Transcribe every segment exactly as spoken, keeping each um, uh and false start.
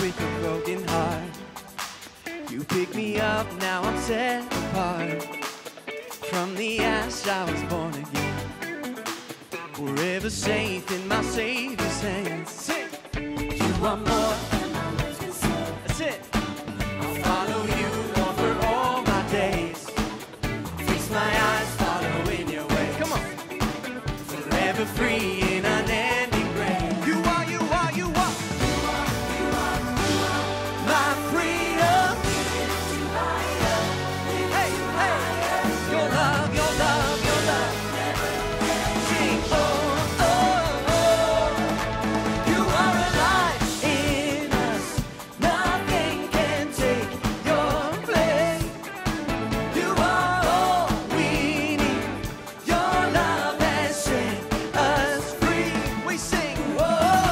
with a broken heart. You picked me up, now I'm set apart. From the ash I was born again, forever safe in my Savior's hands. Sing. You are more than my words can say. That's it. I'll follow you on for all my days. Fix my eyes, follow in your way. Come on. Forever free in unending grace. You are, you are, you are. You are, you are, you are. My freedom. Hey, hey. Your love, your love, your love. Sing, oh, oh, oh. You are alive in us. Nothing can take your place. You are all we need. Your love has set us free. We sing, whoa.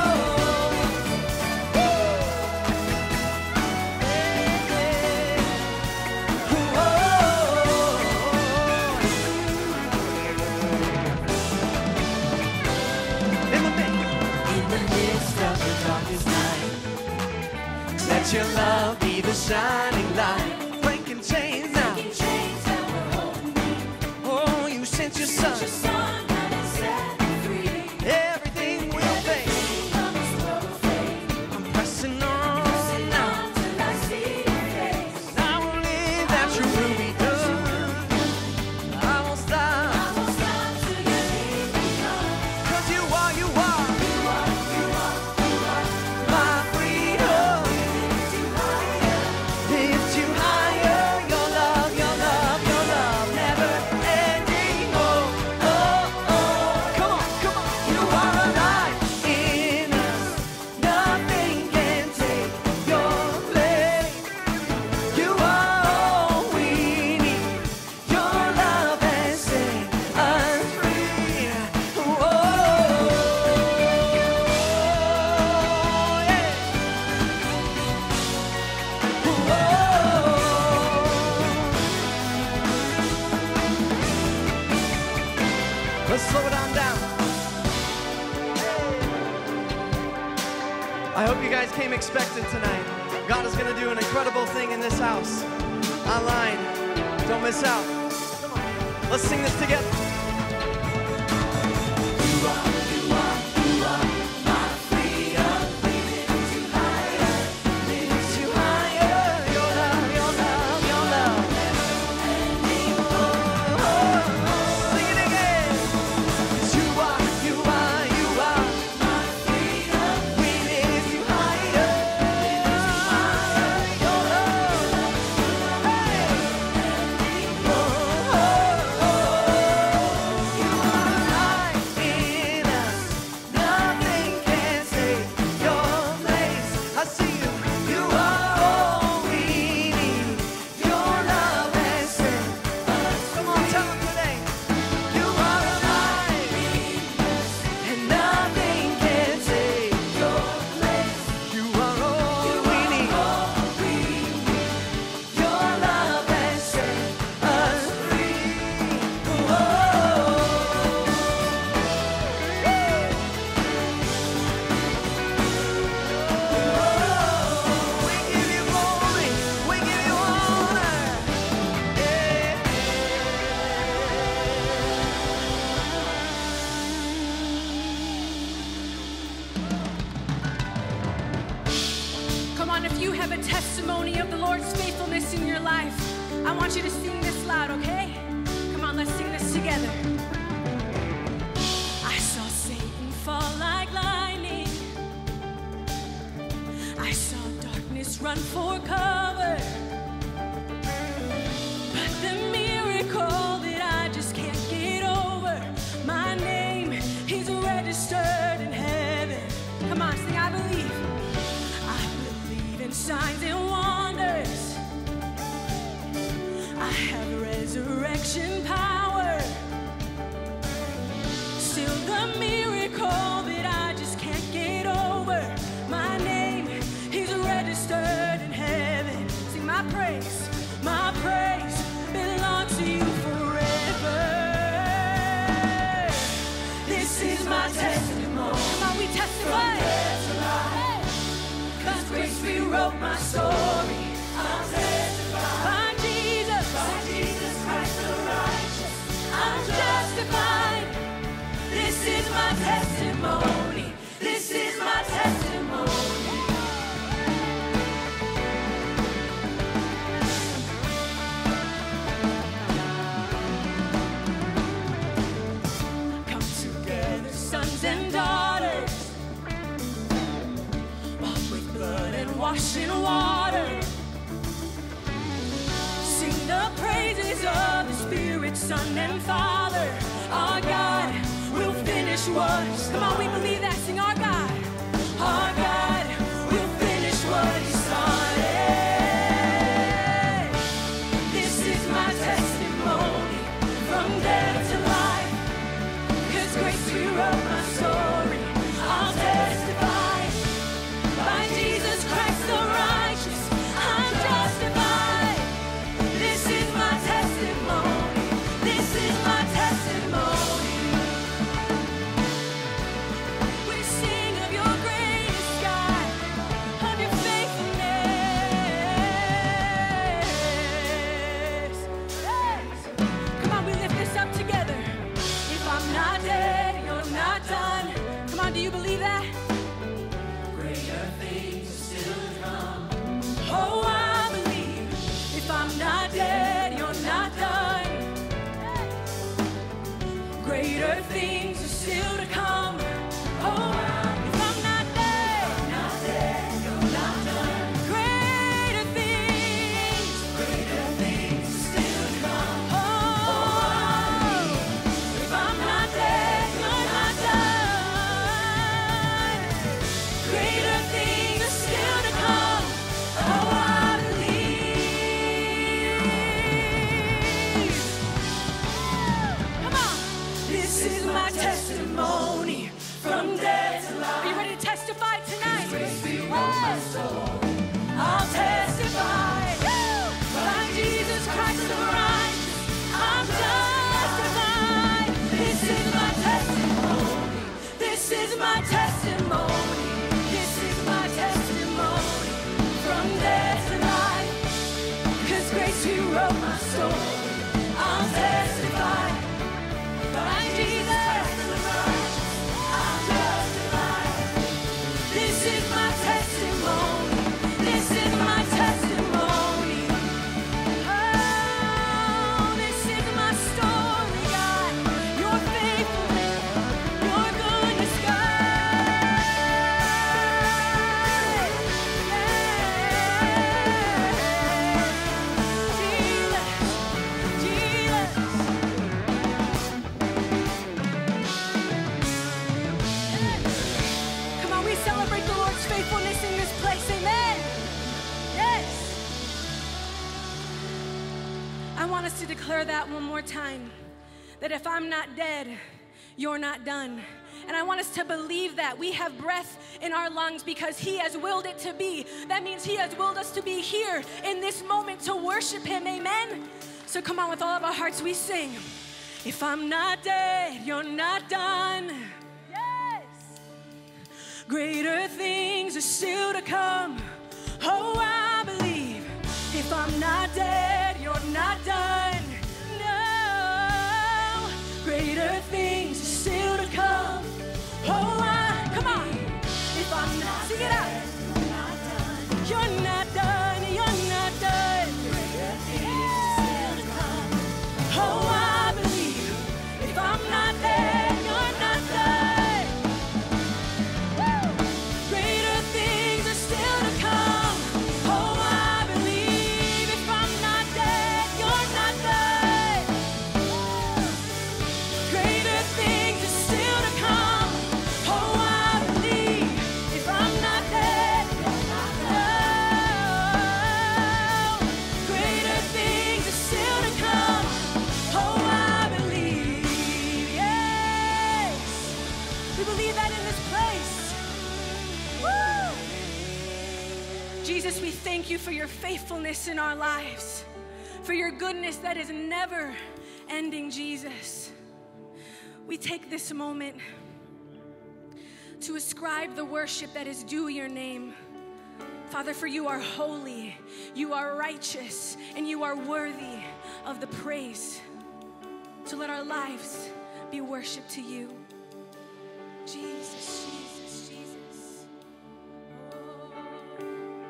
In the midst, in the midst of the darkest night, let your love be the shining light. Breaking chains now. Oh, you sent your son. Everything will fade. I'm pressing on now. I won't live that your will be done. I won't stop. Cause you are, you are. My freedom. Lift you higher. Your love, your love, your love. Never ending. Oh, oh, oh. Come on, come on. You are alive in us. Nothing can take your place. You are all we need. Your love has set us free. Whoa, yeah. Whoa. Let's slow it on down. I hope you guys came expectant tonight. God is going to do an incredible thing in this house. Online. Don't miss out. Come on. Let's sing this together. You are, you are, you are my freedom. Lift you higher, lift you higher. Your love, your love, your love. Oh, oh, oh. Sing it again. You are, you are, you are my freedom. We lift you higher, lift you higher. Your love, hey. Oh, oh, oh. You are alive in us. Nothing can take your place. I see you. You are all we need. Your love has set us. Come on, tell them today. You are alive and nothing can take your place. You are all we need. Your love has set us free. Whoa. We give you glory. We give you honor. Yeah. Come on, if you have a testimony of the Lord's faithfulness in your life, I want you to sing this loud, okay? Come on, let's sing this together. I saw Satan fall like lightning. I saw darkness run for cover. But the miracle that I just can't get over, my name is registered in heaven. Come on, sing, I believe. I believe in signs and wonders. I have resurrection power. Still the miracle that I just can't get over, my name is registered in heaven. Sing, my praise, my praise belongs to you forever. This is my testimony. Come on, we testify. God's grace be wrote my story. I'll testify. By Jesus, By Jesus Christ the righteous, I'm justified. This is my testimony. This is my testimony. Come together, sons and daughters, bought with blood and washed in water. Sing the praises of the Spirit, Son, and Father. Our God will finish what. Come on, we believe that. Sing our God. Our God will finish what He started. This is my testimony from death to life. 'Cause grace rewrote my story. I'll testify. By Jesus Christ the righteous, I'm justified. This is my testimony. This is my testimony. We sing of your greatest God, of your faithfulness. Yes. Come on, we lift this up together. If I'm not dead, you're not done. Come on, do you believe that? greater things are still to come. Oh, I believe. If I'm not dead, you're not done. Greater things are still to come. Oh, if I'm not dead, Not dead, you're not done. greater things. Greater things are still to come. Oh, if I'm not dead, you're not done. Greater things are still to come. Oh, I believe. Come on. This is my testimony from death to life. Are you ready to testify tonight? Yes. I'll testify. Woo! By Jesus Christ the righteous, I'm justified. This is my testimony. This is my testimony. This is my testimony from death to life. 'Cause grace rewrote my story. I'll testify. By Jesus Christ the righteous, I'm justified. This is my testimony. This is my testimony. Oh, this is my story, God. Your faithfulness, your goodness, God. Yeah. Jesus, Jesus. Come on, we celebrate the Lord's faithfulness in this place. Amen. Yes. I want us to declare that one more time. That if I'm not dead, you're not done. And I want us to believe that we have breath in our lungs because He has willed it to be. That means He has willed us to be here in this moment to worship Him. Amen. So come on, with all of our hearts we sing. If I'm not dead, you're not done. Yes. Greater things are still to come. Oh, I believe. If I'm not dead, you're not done. No. Greater things are still to come. Oh, I, come on. If I'm not, sing it out. You're not done. You're not done. Greater things are still to come. Oh, I believe. If I'm not there, you're not done. Woo! Greater things are still to come. Oh, I believe. If I'm not dead, you're not done. Woo! Greater things are still to come. Oh, I believe. If I'm not dead, you're not done. Greater things are still to come. Oh, I believe. Yes. We believe that in this place. Woo! Jesus, we thank you for your faithfulness in our lives, for your goodness that is never ending, Jesus. We take this moment to ascribe the worship that is due your name. Father, for you are holy, you are righteous, and you are worthy of the praise. So let our lives be worship to you. Jesus, Jesus, Jesus. Oh.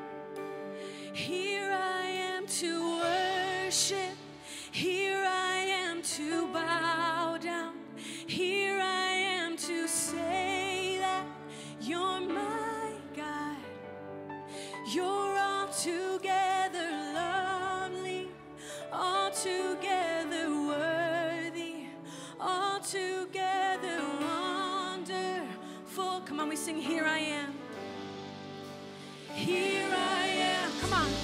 Here I am to worship. Here I am to bow down. Here I am to say that you're my God. You're altogether lovely, altogether worthy, altogether wonderful. Come on, we sing, here I am. Here I am. Come on.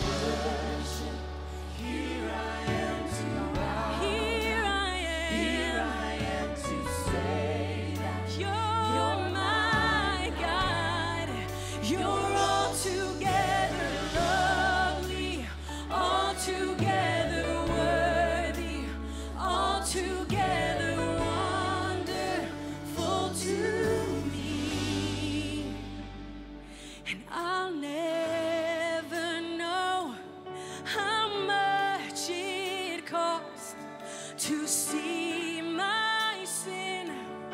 Here I am to bow. Here I am. Here I am to say that You're my God. You're altogether lovely, altogether worthy, altogether wonderful to me. And I'll never know how much it cost to see my sin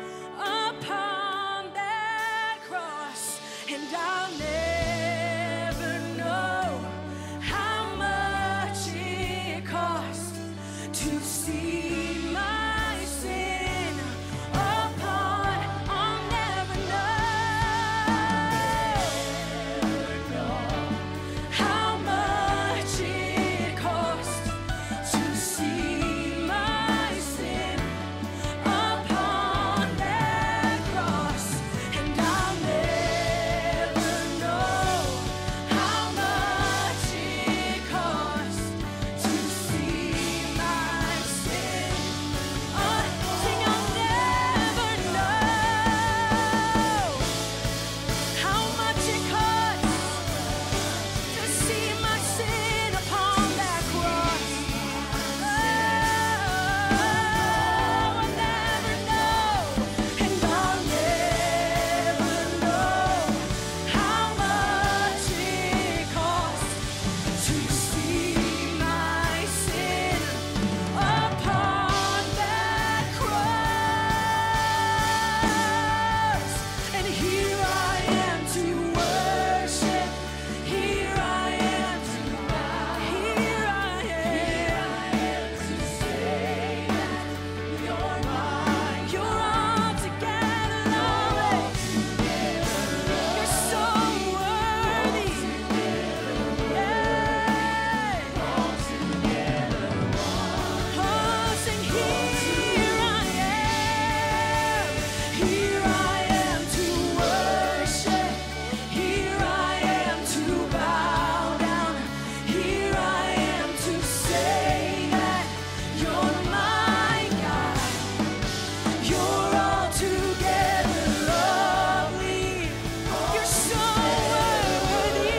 upon that cross. And I'll never know how much it cost to see my sin upon. I'll never know how much it cost to see my sin upon that cross. And I'll never know how much it cost to see my sin. Oh, sing, I'll never know how much it cost to see my sin upon that cross. Oh, I'll never know, and I'll never know how much it cost to see my sin upon that cross. And here I am to worship. Here I am to bow. Here I am to say that you're mine. You're altogether lovely. You're so worthy. Yeah. Oh, sing, here I am. Here I am to worship. Here I am to bow down. Here I am to say that you're my God. You're altogether lovely. You're so worthy.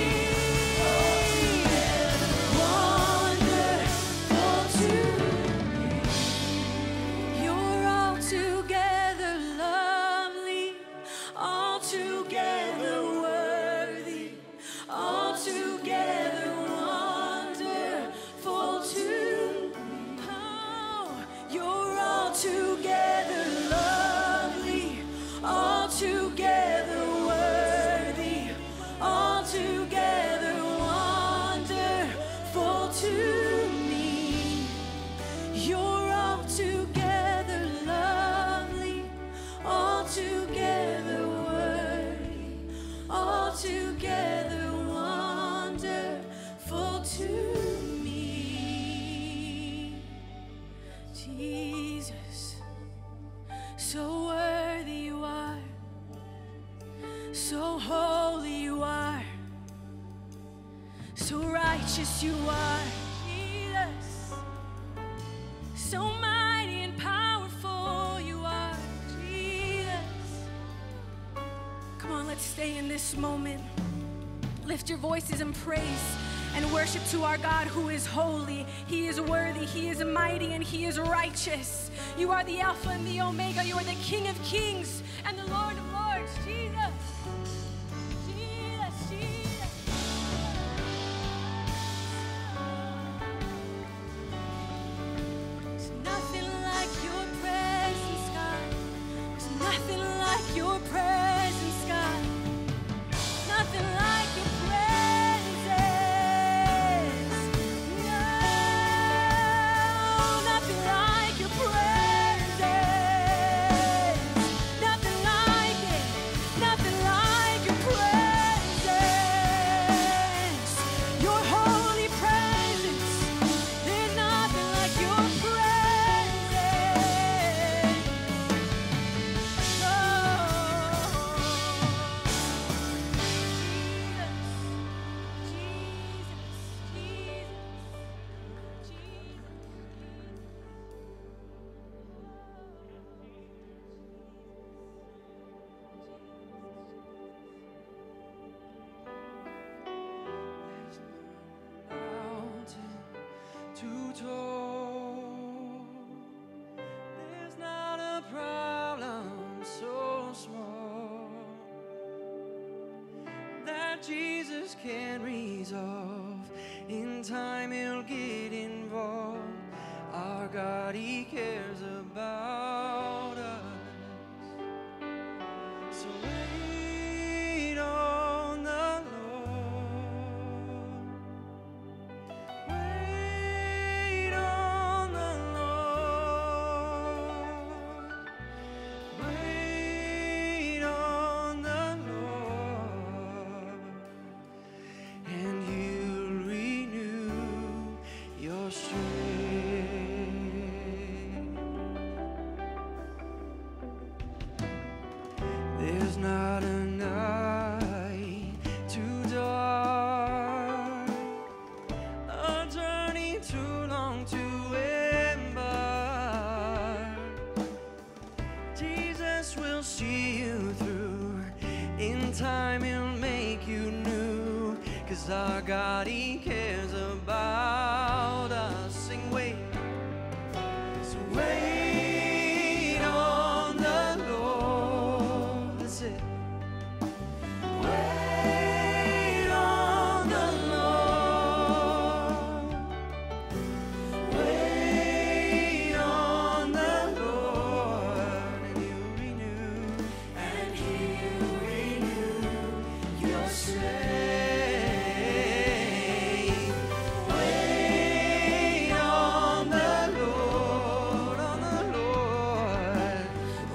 Wonderful to me. You're altogether lovely, altogether worthy, altogether wonderful to me. Oh, you're altogether lovely, altogether worthy, altogether wonderful to me. You're altogether lovely, altogether worthy, altogether wonderful to me. Jesus, so worthy you are, so holy you are, so righteous you are, Jesus. So mighty and powerful you are, Jesus. Come on, let's stay in this moment. Lift your voices in praise and worship to our God who is holy. He is worthy, He is mighty, and He is righteous. You are the Alpha and the Omega. You are the King of kings and the Lord of lords. Jesus, Jesus, Jesus. told. There's not a problem so small that Jesus can't resolve. In time he'll get involved. Our God, he cares about us. So wait on the Lord. Wait on the Lord. Wait on the Lord. And he'll renew your strength. There's not a night too dark, a journey too long to embark. Jesus will see you through. In time he'll make you new. 'Cause our God, he cares about us. Sing wait. So wait on the Lord. That's it. Wait on the Lord. Wait on the Lord. And he'll renew. And he'll renew your strength. Wait on the Lord, on the Lord.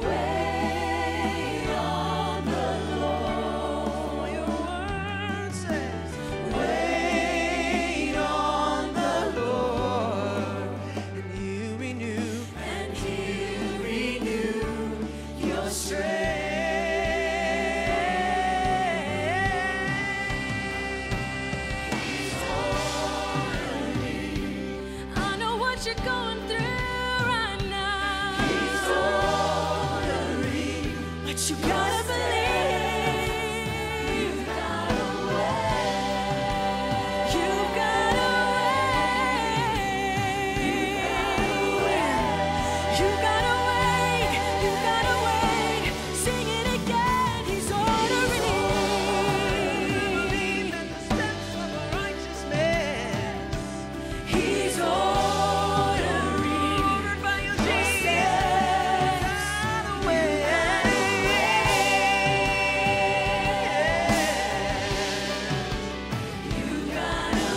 Wait on the Lord. Your word says, wait on the Lord, and he'll renew, and he'll renew your strength. I know what you're going through right now. But you gotta believe. You've gotta wait. You've gotta wait. You gotta wait. You gotta wait. Sing it again. He's ordering. Believe in the steps of a righteous man. He's ordering. Ordered by your your Jesus. steps. Gotta wait. You gotta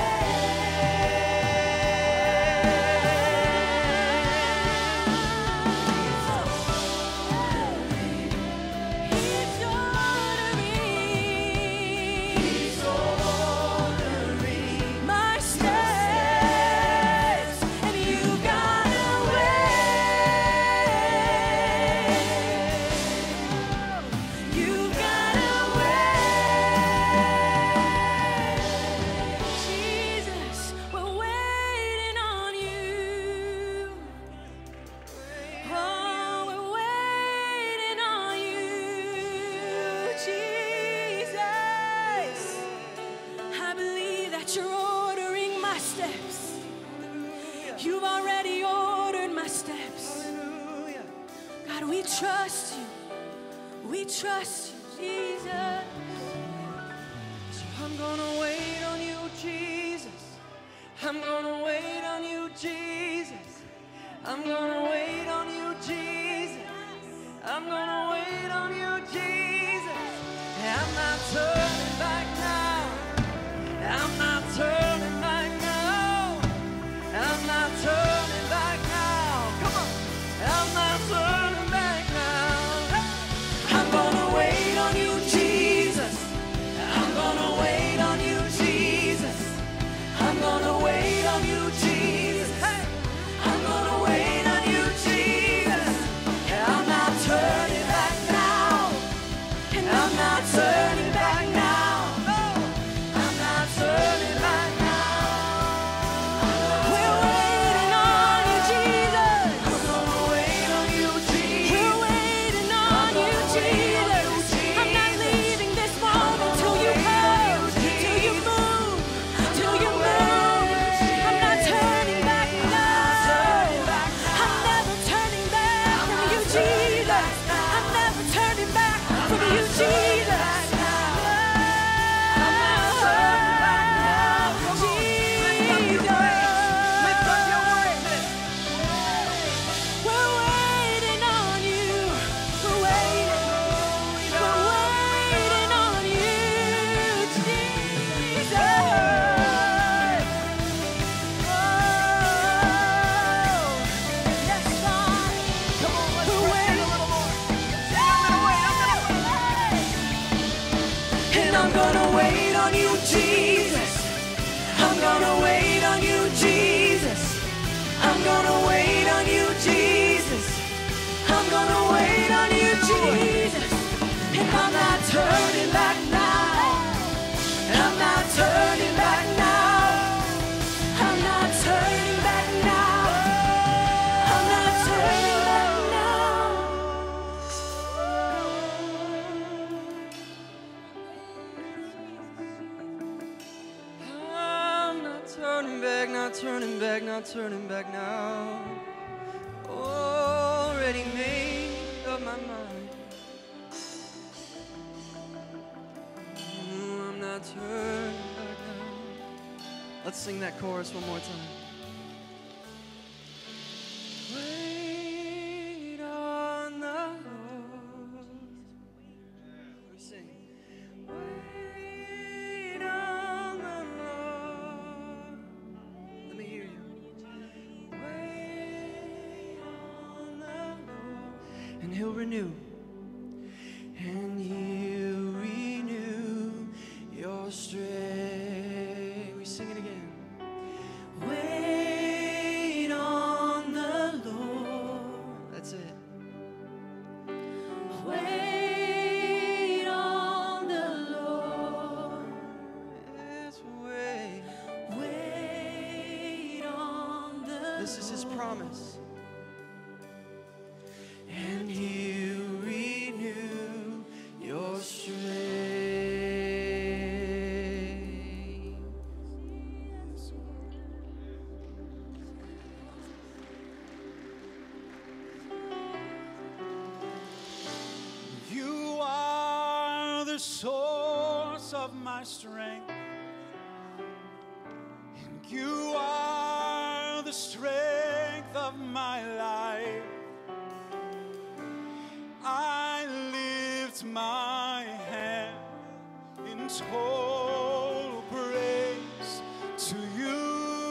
wait. He's ordering. He's ordering my steps, and you gotta wait. You gotta wait. Jesus, we're waiting on you. Oh, we're waiting on you, Jesus. I believe that you're ordering my steps. You've already ordered my steps. Hallelujah. God, we trust you. We trust you, Jesus. So I'm gonna wait on you, Jesus. I'm gonna wait on you, Jesus. I'm gonna wait on you, Jesus. I'm gonna wait on you, Jesus. I'm not turning back now. I'm not turning back now. I'm not turning back now. Come on. I'm not turning back now. I'm gonna wait on you, Jesus. I'm gonna wait on you, Jesus. I'm gonna wait on you, Jesus. Hey. I'm gonna wait on you, Jesus. I'm not turning back now. I'm not turning back now. Oh. gonna wait on you, Jesus. I'm gonna wait on you, Jesus. And I'm not turning back now. I'm not turning back now. I'm not turning back now. I'm not turning back now. I'm not turning back, not turning back, not turning back now. Already made up my mind. Mm, I'm not turning back now. Let's sing that chorus one more time. Wait on the Lord. We sing. Wait on the Lord. Let me hear you. Wait on the Lord, and He'll renew, and He'll renew your strength. We sing it again. Wait on the Lord. That's it. Wait on the Lord. Yes, wait. Wait on the Lord. This is His promise. And He'll renew your strength. You are the source of my strength, and you are the strength of my life. I lift my hand in total praise to you.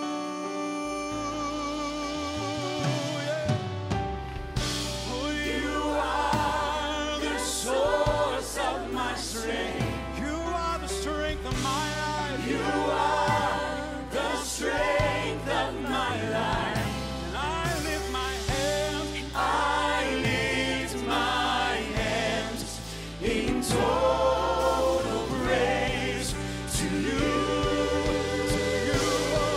Yeah. Oh, you are the source of my strength. You are the strength of my life. You are the strength of my life. And I lift my hands. I lift my hands in total praise to you. To you,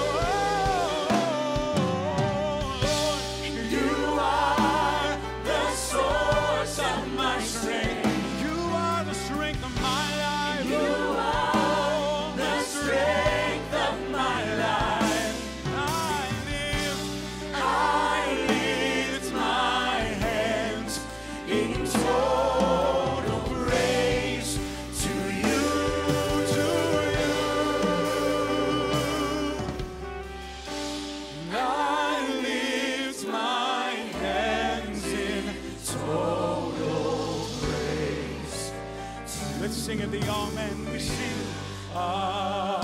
oh Lord. You are the source of my strength. You are the strength of my life. You are the strength of my life. I lift, I lift my hands in total praise to you, to you. I lift my hands in total praise. Let's sing it, the amen. We sing amen,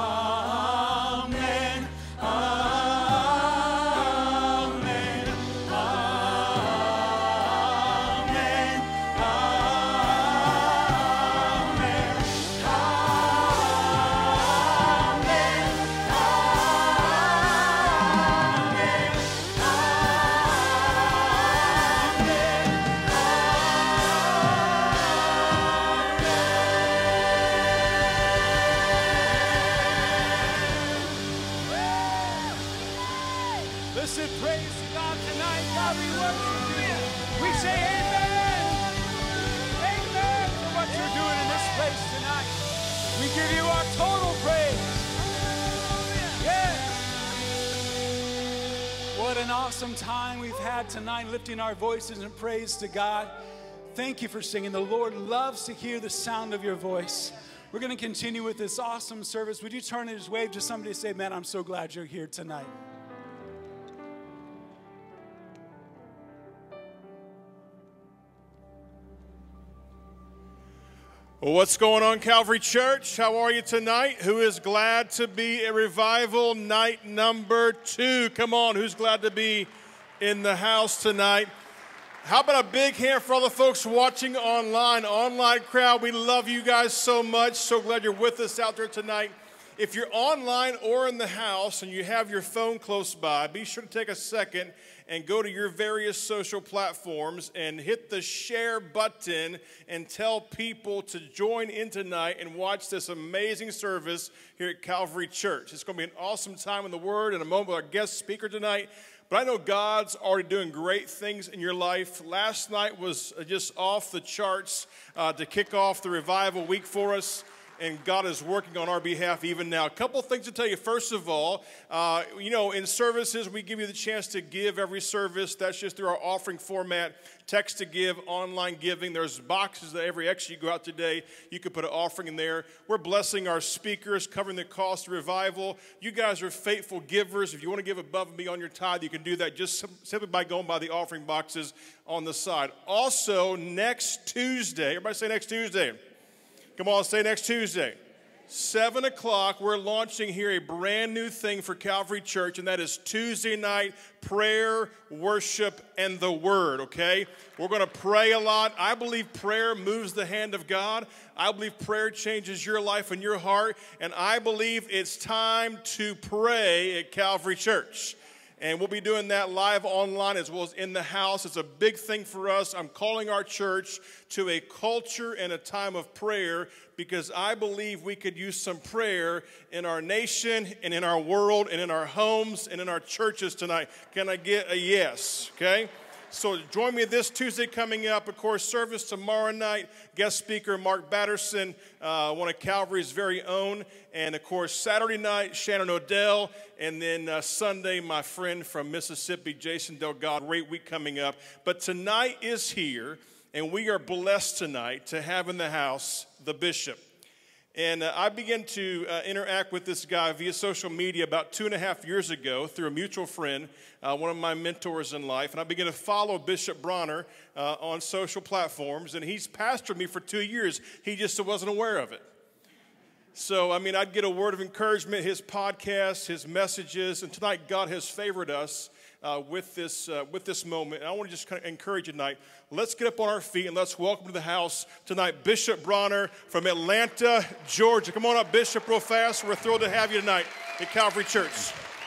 amen, amen, Listen, praise God tonight. God, we worship you. We say amen. Amen for what you're doing in this place tonight. We give you our total praise. Yeah. What an awesome time we've had tonight, lifting our voices in praise to God. Thank you for singing. The Lord loves to hear the sound of your voice. We're going to continue with this awesome service. Would you turn and just wave to somebody and say, man, I'm so glad you're here tonight. Well, what's going on, Calvary Church? How are you tonight? Who is glad to be at revival night number two? Come on, who's glad to be in the house tonight? How about a big hand for all the folks watching online, online crowd? We love you guys so much. So glad you're with us out there tonight. if you're online or in the house and you have your phone close by, be sure to take a second and go to your various social platforms and hit the share button and tell people to join in tonight and watch this amazing service here at Calvary Church. It's going to be an awesome time in the Word. In a moment with our guest speaker tonight. But I know God's already doing great things in your life. Last night was just off the charts uh, to kick off the revival week for us. And God is working on our behalf even now. A couple things to tell you. First of all, uh, you know, in services, we give you the chance to give every service. That's just through our offering format. Text to give, online giving. There's boxes that every exit you go out today, you can put an offering in there. We're blessing our speakers, covering the cost of revival. You guys are faithful givers. If you want to give above and beyond your tithe, you can do that just simply by going by the offering boxes on the side. Also, next Tuesday, everybody say next Tuesday. Come on, say next Tuesday. seven o'clock, we're launching here a brand new thing for Calvary Church, and that is Tuesday night prayer, worship, and the Word, okay? We're going to pray a lot. I believe prayer moves the hand of God. I believe prayer changes your life and your heart, and I believe it's time to pray at Calvary Church. And we'll be doing that live online as well as in the house. It's a big thing for us. I'm calling our church to a culture and a time of prayer because I believe we could use some prayer in our nation and in our world and in our homes and in our churches tonight. Can I get a yes? Okay? So join me this Tuesday coming up. Of course, service tomorrow night. Guest speaker Mark Batterson, uh, one of Calvary's very own. And, of course, Saturday night, Shannon Odell. And then uh, Sunday, my friend from Mississippi, Jason Delgado. Great week coming up. But tonight is here, and we are blessed tonight to have in the house the bishop. And uh, I began to uh, interact with this guy via social media about two and a half years ago through a mutual friend, uh, one of my mentors in life. And I began to follow Bishop Bronner uh, on social platforms. And he's pastored me for two years. He just wasn't aware of it. So, I mean, I'd get a word of encouragement, his podcasts, his messages. And tonight, God has favored us uh, with this uh, with this moment. And I want to just kind of encourage you tonight. Let's get up on our feet and let's welcome to the house tonight Bishop Bronner from Atlanta, Georgia. Come on up, Bishop, real fast. We're thrilled to have you tonight at Calvary Church.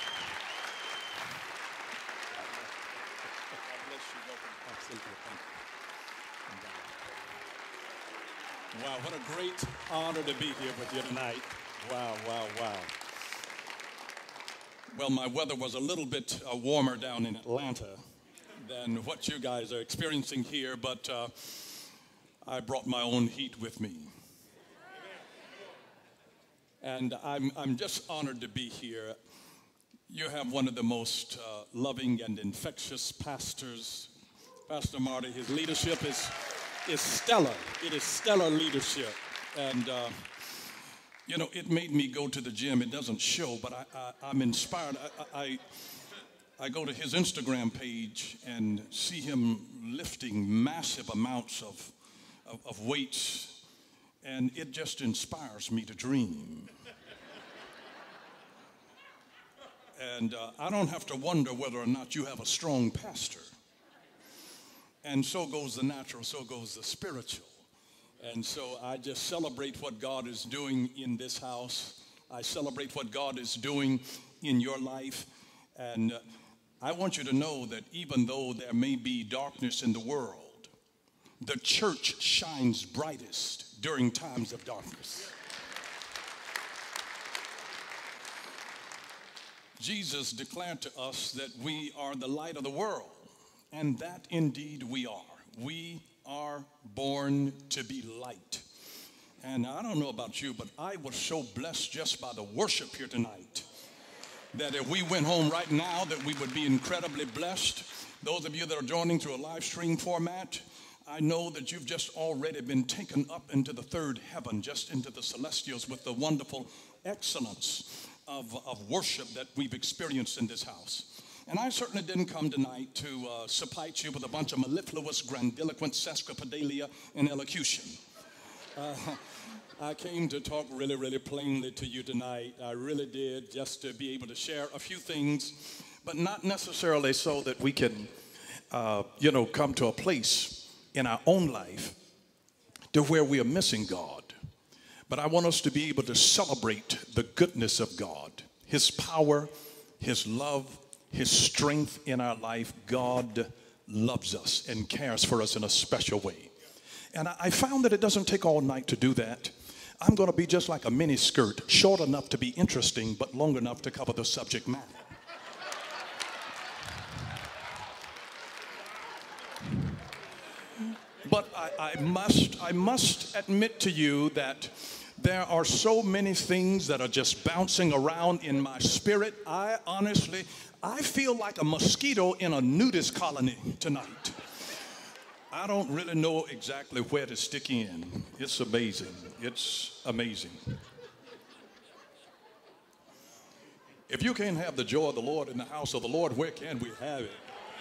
Wow, what a great honor to be here with you tonight. Wow, wow, wow. Well, my weather was a little bit uh, warmer down in Atlanta than what you guys are experiencing here, but uh, I brought my own heat with me. And I'm, I'm just honored to be here. You have one of the most uh, loving and infectious pastors, Pastor Marty. His leadership is, is stellar. It is stellar leadership. And, uh, you know, it made me go to the gym. It doesn't show, but I, I, I'm inspired. I, I, I go to his Instagram page and see him lifting massive amounts of, of, of weights, and it just inspires me to dream. And uh, I don't have to wonder whether or not you have a strong pastor. And so goes the natural, so goes the spiritual. And so I just celebrate what God is doing in this house. I celebrate what God is doing in your life. And uh, I want you to know that even though there may be darkness in the world, the church shines brightest during times of darkness. Jesus declared to us that we are the light of the world, and that indeed we are. We are born to be light. And I don't know about you, but I was so blessed just by the worship here tonight that if we went home right now, that we would be incredibly blessed. Those of you that are joining through a live stream format, I know that you've just already been taken up into the third heaven, just into the celestials with the wonderful excellence of, of worship that we've experienced in this house. And I certainly didn't come tonight to uh, suppite you with a bunch of mellifluous, grandiloquent sesquipedalia and elocution. Uh, I came to talk really, really plainly to you tonight. I really did, just to be able to share a few things, but not necessarily so that we can, uh, you know, come to a place in our own life to where we are missing God, But I want us to be able to celebrate the goodness of God, His power, His love, His strength in our life. God loves us and cares for us in a special way. And I found that it doesn't take all night to do that. I'm going to be just like a mini skirt, short enough to be interesting, but long enough to cover the subject matter. But I, I must, I must admit to you that there are so many things that are just bouncing around in my spirit. I honestly, I feel like a mosquito in a nudist colony tonight. I don't really know exactly where to stick in. It's amazing. It's amazing. If you can't have the joy of the Lord in the house of the Lord, where can we have it?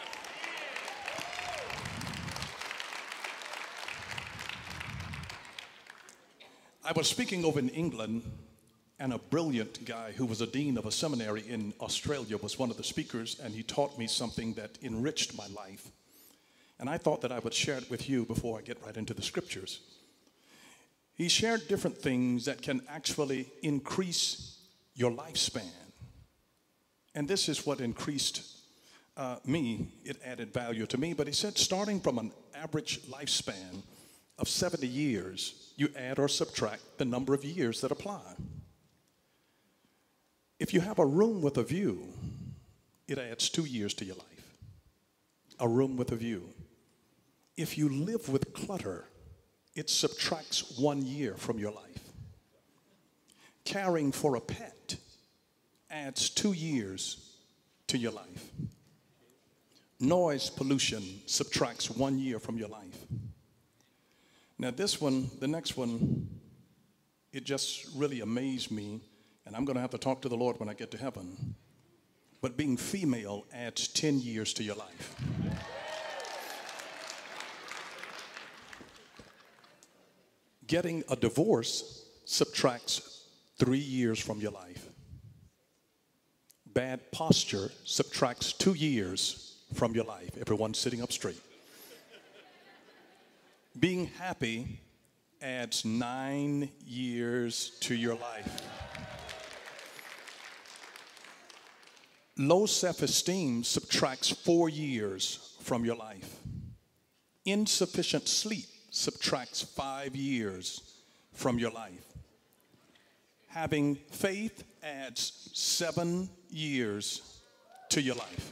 I was speaking over in England, and a brilliant guy who was a dean of a seminary in Australia was one of the speakers, and he taught me something that enriched my life. And I thought that I would share it with you before I get right into the scriptures. He shared different things that can actually increase your lifespan. And this is what increased uh, me. It added value to me. But he said, starting from an average lifespan of seventy years, you add or subtract the number of years that apply. If you have a room with a view, it adds two years to your life. A room with a view. If you live with clutter, it subtracts one year from your life. Caring for a pet adds two years to your life. Noise pollution subtracts one year from your life. Now this one, the next one, it just really amazed me, and I'm going to have to talk to the Lord when I get to heaven. But being female adds ten years to your life. Getting a divorce subtracts three years from your life. Bad posture subtracts two years from your life. Everyone sitting up straight. Being happy adds nine years to your life. Low self-esteem subtracts four years from your life. Insufficient sleep subtracts five years from your life. Having faith adds seven years to your life.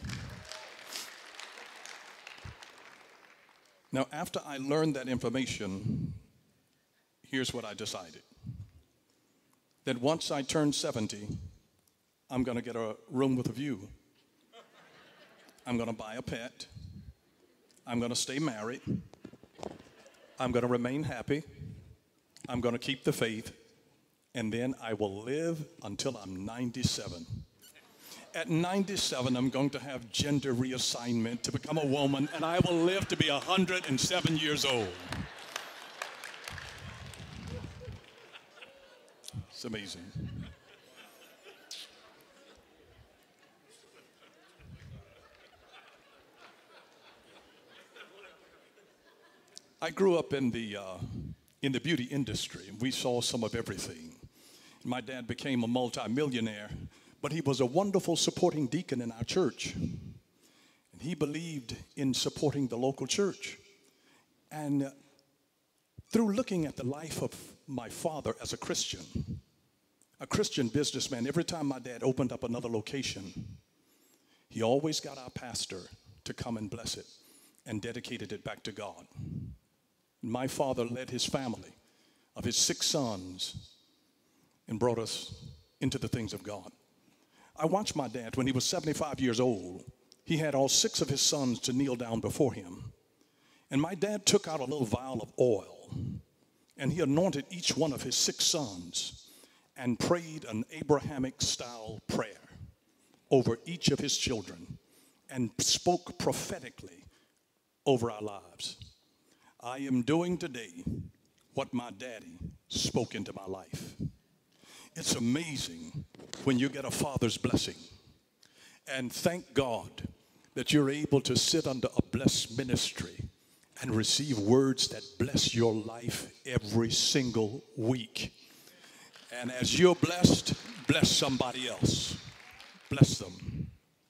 Now, after I learned that information, here's what I decided. That once I turn seventy, I'm going to get a room with a view. I'm going to buy a pet. I'm going to stay married. I'm going to remain happy. I'm going to keep the faith. And then I will live until I'm ninety-seven. At ninety-seven, I'm going to have gender reassignment to become a woman, and I will live to be one hundred seven years old. It's amazing. I grew up in the, uh, in the beauty industry. We saw some of everything. My dad became a multimillionaire, but he was a wonderful supporting deacon in our church. And he believed in supporting the local church. And uh, through looking at the life of my father as a Christian, a Christian businessman, every time my dad opened up another location, he always got our pastor to come and bless it and dedicated it back to God. My father led his family of his six sons and brought us into the things of God. I watched my dad when he was seventy-five years old. He had all six of his sons to kneel down before him. And my dad took out a little vial of oil and he anointed each one of his six sons and prayed an Abrahamic style prayer over each of his children and spoke prophetically over our lives. I am doing today what my daddy spoke into my life. It's amazing when you get a father's blessing. And thank God that you're able to sit under a blessed ministry and receive words that bless your life every single week. And as you're blessed, bless somebody else. Bless them.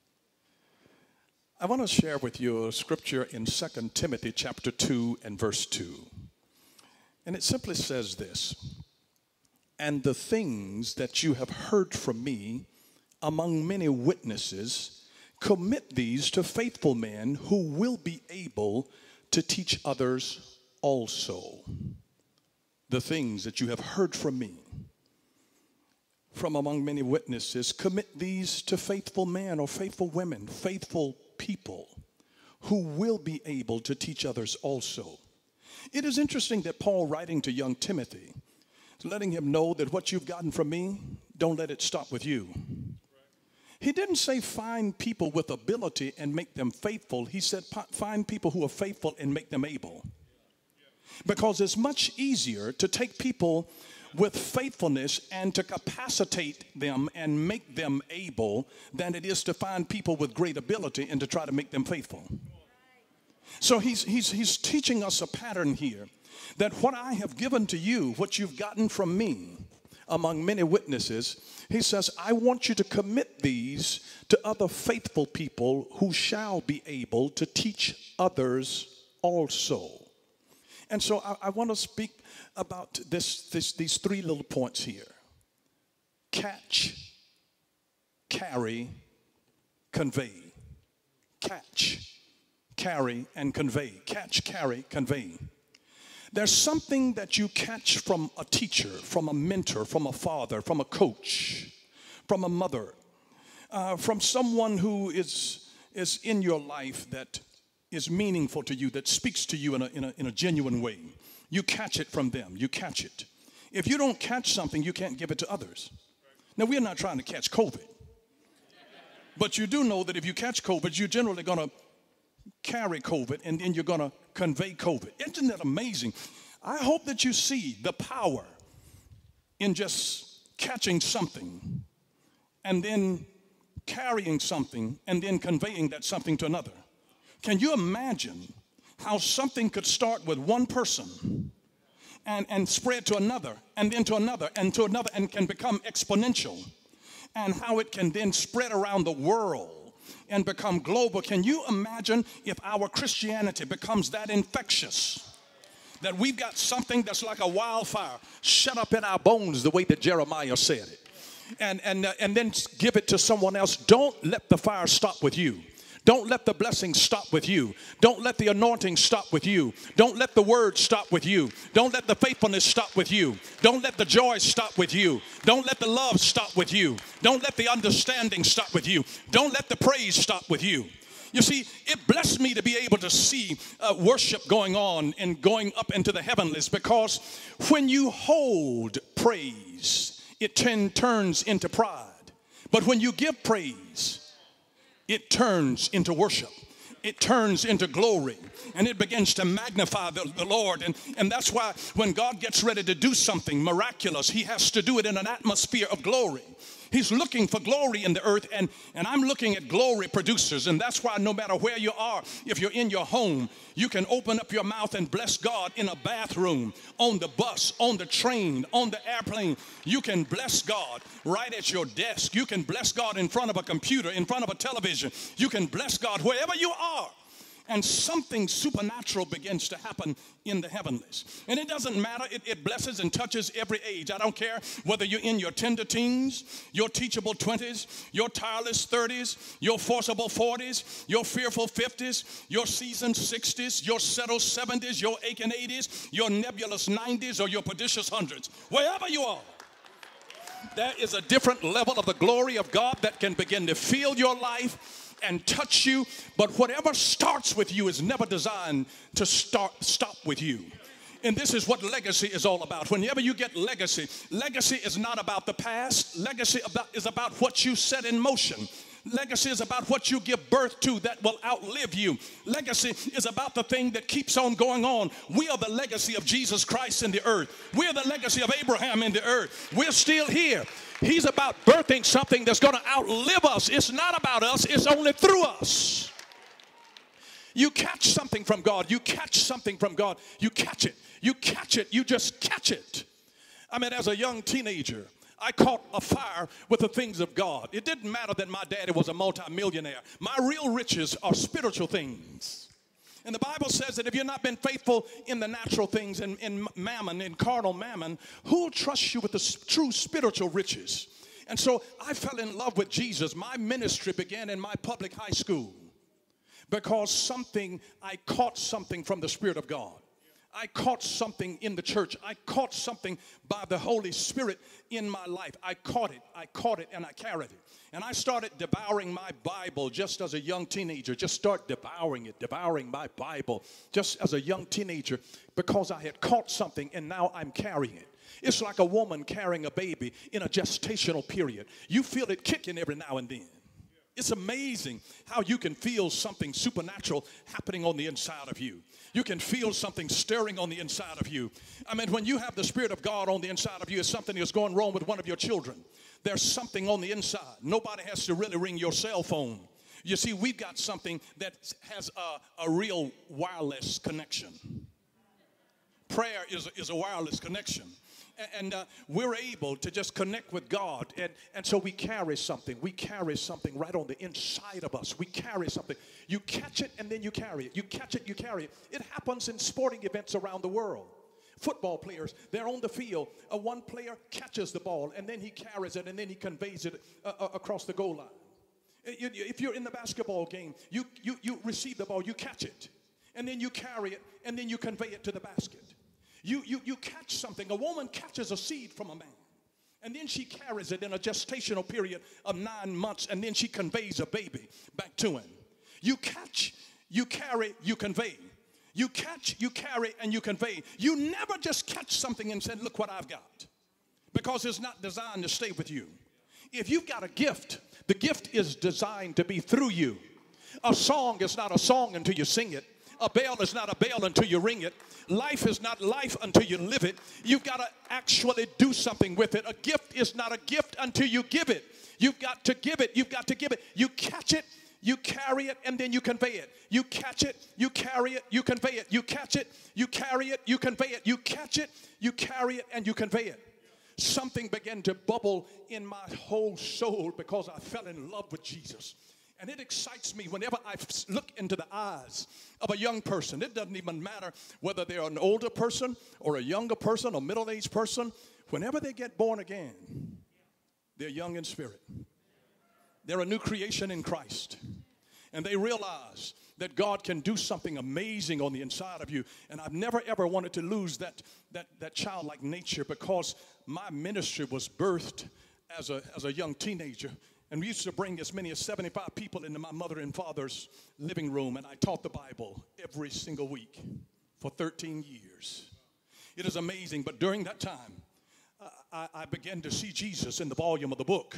I want to share with you a scripture in Second Timothy chapter two and verse two. And it simply says this: and the things that you have heard from me among many witnesses, commit these to faithful men who will be able to teach others also. The things that you have heard from me from among many witnesses, commit these to faithful men or faithful women, faithful people who will be able to teach others also. It is interesting that Paul, writing to young Timothy, is letting him know that what you've gotten from me, don't let it stop with you. He didn't say find people with ability and make them faithful. He said find people who are faithful and make them able. Because it's much easier to take people with faithfulness and to capacitate them and make them able than it is to find people with great ability and to try to make them faithful. So he's, he's, he's teaching us a pattern here, that what I have given to you, what you've gotten from me among many witnesses, he says, I want you to commit these to other faithful people who shall be able to teach others also. And so I, I want to speak about this, this, these three little points here. Catch, carry, convey. Catch, carry, and convey. Catch, carry, convey. There's something that you catch from a teacher, from a mentor, from a father, from a coach, from a mother, uh, from someone who is, is in your life that is meaningful to you, that speaks to you in a, in a, in a genuine way. You catch it from them. You catch it. If you don't catch something, you can't give it to others. Now, we're not trying to catch COVID. But you do know that if you catch COVID, you're generally going to carry COVID, and then you're going to convey COVID. Isn't that amazing? I hope that you see the power in just catching something and then carrying something and then conveying that something to another. Can you imagine how something could start with one person and, and spread to another and then to another and to another and can become exponential, and how it can then spread around the world and become global? Can you imagine if our Christianity becomes that infectious, that we've got something that's like a wildfire shut up in our bones, the way that Jeremiah said it, and, and, uh, and then give it to someone else? Don't let the fire stop with you. Don't let the blessing stop with you. Don't let the anointing stop with you. Don't let the word stop with you. Don't let the faithfulness stop with you. Don't let the joy stop with you. Don't let the love stop with you. Don't let the understanding stop with you. Don't let the praise stop with you. You see, it blessed me to be able to see uh, worship going on and going up into the heavenlies, because when you hold praise, it ten turns into pride. But when you give praise, it turns into worship. It turns into glory, and it begins to magnify the, the Lord. And, and that's why when God gets ready to do something miraculous, he has to do it in an atmosphere of glory. He's looking for glory in the earth, and, and I'm looking at glory producers. And that's why no matter where you are, if you're in your home, you can open up your mouth and bless God in a bathroom, on the bus, on the train, on the airplane. You can bless God right at your desk. You can bless God in front of a computer, in front of a television. You can bless God wherever you are. And something supernatural begins to happen in the heavenlies. And it doesn't matter. It, it blesses and touches every age. I don't care whether you're in your tender teens, your teachable twenties, your tireless thirties, your forcible forties, your fearful fifties, your seasoned sixties, your settled seventies, your aching eighties, your nebulous nineties, or your pernicious hundreds. Wherever you are, there is a different level of the glory of God that can begin to fill your life and touch you. But whatever starts with you is never designed to start stop with you. And this is what legacy is all about. Whenever you get legacy, legacy is not about the past. Legacy about, is about what you set in motion. Legacy is about what you give birth to that will outlive you. Legacy is about the thing that keeps on going on. We are the legacy of Jesus Christ in the earth. We're the legacy of Abraham in the earth. We're still here. He's about birthing something that's going to outlive us. It's not about us. It's only through us. You catch something from God. You catch something from God. You catch it. You catch it. You just catch it. I mean, as a young teenager, I caught a fire with the things of God. It didn't matter that my daddy was a multimillionaire. My real riches are spiritual things. And the Bible says that if you've not been faithful in the natural things, in, in mammon, in carnal mammon, who will trust you with the s- true spiritual riches? And so I fell in love with Jesus. My ministry began in my public high school because something, I caught something from the Spirit of God. I caught something in the church. I caught something by the Holy Spirit in my life. I caught it, I caught it, and I carried it. And I started devouring my Bible just as a young teenager. Just start devouring it, devouring my Bible just as a young teenager because I had caught something and now I'm carrying it. It's like a woman carrying a baby in a gestational period. You feel it kicking every now and then. It's amazing how you can feel something supernatural happening on the inside of you. You can feel something stirring on the inside of you. I mean, when you have the Spirit of God on the inside of you, it's something that's going wrong with one of your children. There's something on the inside. Nobody has to really ring your cell phone. You see, we've got something that has a, a real wireless connection. Prayer is a, is a wireless connection. And uh, we're able to just connect with God. And, and so we carry something. We carry something right on the inside of us. We carry something. You catch it and then you carry it. You catch it, you carry it. It happens in sporting events around the world. Football players, they're on the field. Uh, one player catches the ball and then he carries it and then he conveys it uh, uh, across the goal line. If you're in the basketball game, you, you, you receive the ball, you catch it. And then you carry it and then you convey it to the basket. You, you, you catch something. A woman catches a seed from a man. And then she carries it in a gestational period of nine months. And then she conveys a baby back to him. You catch, you carry, you convey. You catch, you carry, and you convey. You never just catch something and say, look what I've got. Because it's not designed to stay with you. If you've got a gift, the gift is designed to be through you. A song is not a song until you sing it. A bell is not a bell until you ring it. Life is not life until you live it. You've got to actually do something with it. A gift is not a gift until you give it. You've got to give it. You've got to give it. You catch it, you carry it, and then you convey it. You catch it, you carry it, you convey it. You catch it, you carry it, you convey it. You catch it, you carry it, and you convey it. Something began to bubble in my whole soul because I fell in love with Jesus. And it excites me whenever I look into the eyes of a young person. It doesn't even matter whether they're an older person or a younger person or middle-aged person. Whenever they get born again, they're young in spirit. They're a new creation in Christ. And they realize that God can do something amazing on the inside of you. And I've never, ever wanted to lose that, that, that childlike nature because my ministry was birthed as a, as a young teenager. And we used to bring as many as seventy-five people into my mother and father's living room, and I taught the Bible every single week for thirteen years. It is amazing, but during that time, uh, I, I began to see Jesus in the volume of the book.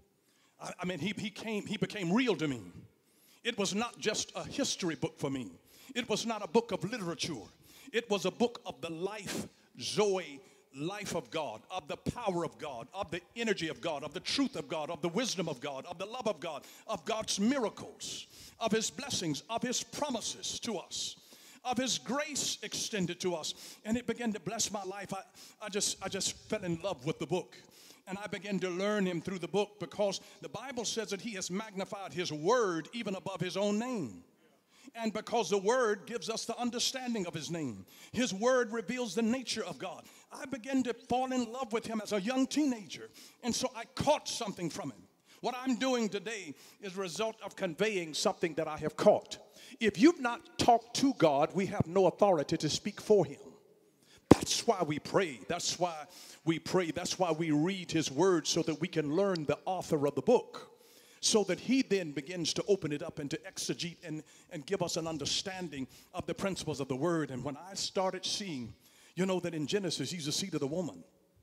I, I mean, he, he, came, he became real to me. It was not just a history book for me. It was not a book of literature. It was a book of the life, Zoe, life of God, of the power of God, of the energy of God, of the truth of God, of the wisdom of God, of the love of God, of God's miracles, of his blessings, of his promises to us, of his grace extended to us. And it began to bless my life. I, I just I just fell in love with the book. And I began to learn him through the book because the Bible says that he has magnified his word even above his own name. And because the word gives us the understanding of his name. His word reveals the nature of God. I began to fall in love with him as a young teenager. And so I caught something from him. What I'm doing today is a result of conveying something that I have caught. If you've not talked to God, we have no authority to speak for him. That's why we pray. That's why we pray. That's why we read his word so that we can learn the author of the book. So that he then begins to open it up and to exegete and, and give us an understanding of the principles of the word. And when I started seeing, you know, that in Genesis, he's the seed of the woman.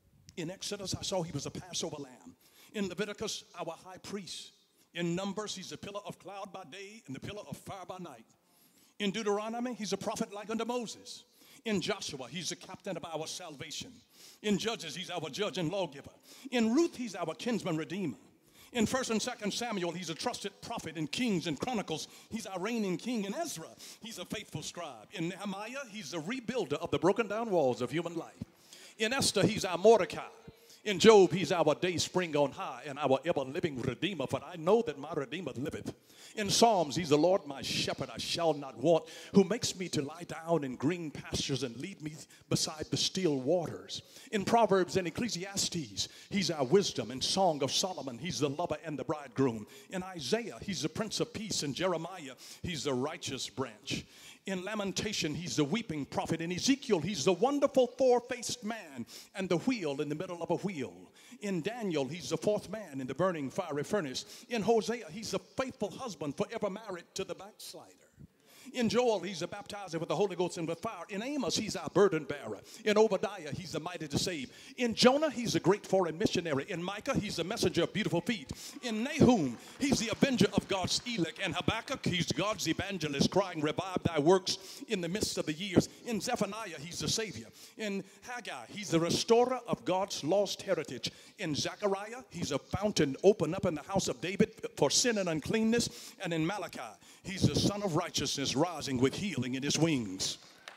In Exodus, I saw he was a Passover lamb. In Leviticus, our high priest. In Numbers, he's a pillar of cloud by day and the pillar of fire by night. In Deuteronomy, he's a prophet like unto Moses. In Joshua, he's the captain of our salvation. In Judges, he's our judge and lawgiver. In Ruth, he's our kinsman redeemer. In First and Second Samuel, he's a trusted prophet. In Kings and Chronicles, he's our reigning king. In Ezra, he's a faithful scribe. In Nehemiah, he's the rebuilder of the broken down walls of human life. In Esther, he's our Mordecai. In Job, he's our day spring on high and our ever-living Redeemer, for I know that my Redeemer liveth. In Psalms, he's the Lord my shepherd, I shall not want, who makes me to lie down in green pastures and lead me beside the still waters. In Proverbs and Ecclesiastes, he's our wisdom. In Song of Solomon, he's the lover and the bridegroom. In Isaiah, he's the Prince of Peace. In Jeremiah, he's the righteous branch. In Lamentation, he's the weeping prophet. In Ezekiel, he's the wonderful four-faced man and the wheel in the middle of a wheel. In Daniel, he's the fourth man in the burning fiery furnace. In Hosea, he's the faithful husband forever married to the backslider. In Joel, he's the baptizer with the Holy Ghost and with fire. In Amos, he's our burden bearer. In Obadiah, he's the mighty to save. In Jonah, he's a great foreign missionary. In Micah, he's the messenger of beautiful feet. In Nahum, he's the avenger of God's elect. In Habakkuk, he's God's evangelist, crying, revive thy works in the midst of the years. In Zephaniah, he's the savior. In Haggai, he's the restorer of God's lost heritage. In Zechariah, he's a fountain open up in the house of David for sin and uncleanness. And in Malachi, he's the son of righteousness, rising with healing in his wings.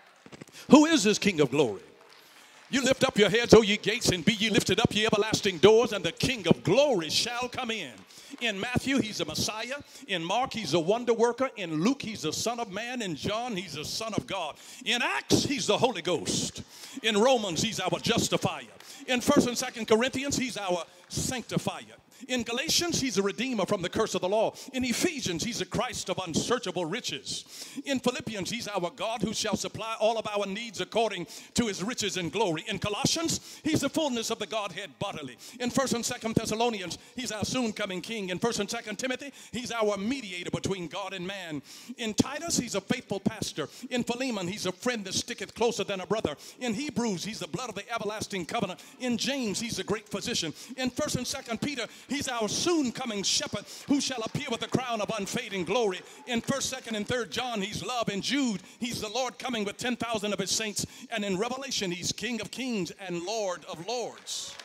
Who is this King of glory? You lift up your heads, O ye gates, and be ye lifted up, ye everlasting doors, and the King of glory shall come in. In Matthew, he's a Messiah. In Mark, he's a wonder worker. In Luke, he's the Son of Man. In John, he's the Son of God. In Acts, he's the Holy Ghost. In Romans, he's our justifier. In First and Second Corinthians, he's our sanctifier. In Galatians, he's a redeemer from the curse of the law. In Ephesians, he's a Christ of unsearchable riches. In Philippians, he's our God who shall supply all of our needs according to his riches and glory. In Colossians, he's the fullness of the Godhead bodily. In First and Second Thessalonians, he's our soon-coming King. In First and Second Timothy, he's our mediator between God and man. In Titus, he's a faithful pastor. In Philemon, he's a friend that sticketh closer than a brother. In Hebrews, he's the blood of the everlasting covenant. In James, he's a great physician. In First and Second Peter, he's our soon-coming shepherd who shall appear with a crown of unfading glory. In First, Second, and Third John, he's love. In Jude, he's the Lord coming with ten thousand of his saints. And in Revelation, he's King of kings and Lord of lords.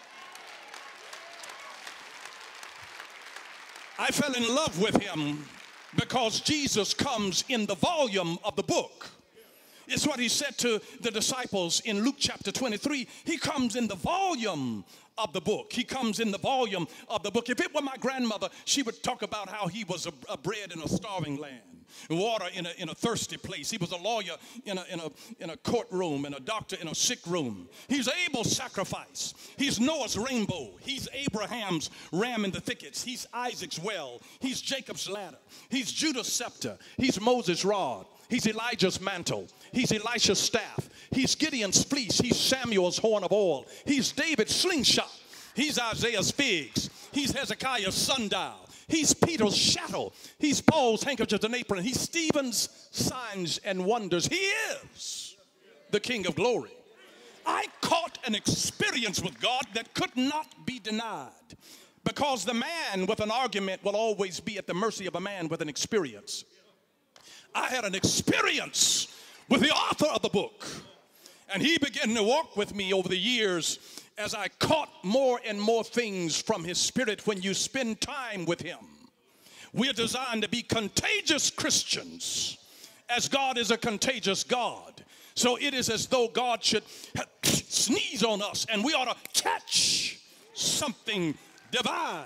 I fell in love with him because Jesus comes in the volume of the book. It's what he said to the disciples in Luke chapter twenty-three. He comes in the volume of the book. He comes in the volume of the book. If it were my grandmother, she would talk about how he was a, a bread in a starving land, water in a, in a thirsty place. He was a lawyer in a, in, a, in a courtroom, and a doctor in a sick room. He's Abel's sacrifice. He's Noah's rainbow. He's Abraham's ram in the thickets. He's Isaac's well. He's Jacob's ladder. He's Judah's scepter. He's Moses' rod. He's Elijah's mantle. He's Elisha's staff. He's Gideon's fleece. He's Samuel's horn of oil. He's David's slingshot. He's Isaiah's figs. He's Hezekiah's sundial. He's Peter's shuttle. He's Paul's handkerchief and apron. He's Stephen's signs and wonders. He is the King of glory. I caught an experience with God that could not be denied, because the man with an argument will always be at the mercy of a man with an experience. I had an experience with the author of the book, and he began to walk with me over the years as I caught more and more things from his spirit. When you spend time with him, we're designed to be contagious Christians, as God is a contagious God. So it is as though God should sneeze on us and we ought to catch something divine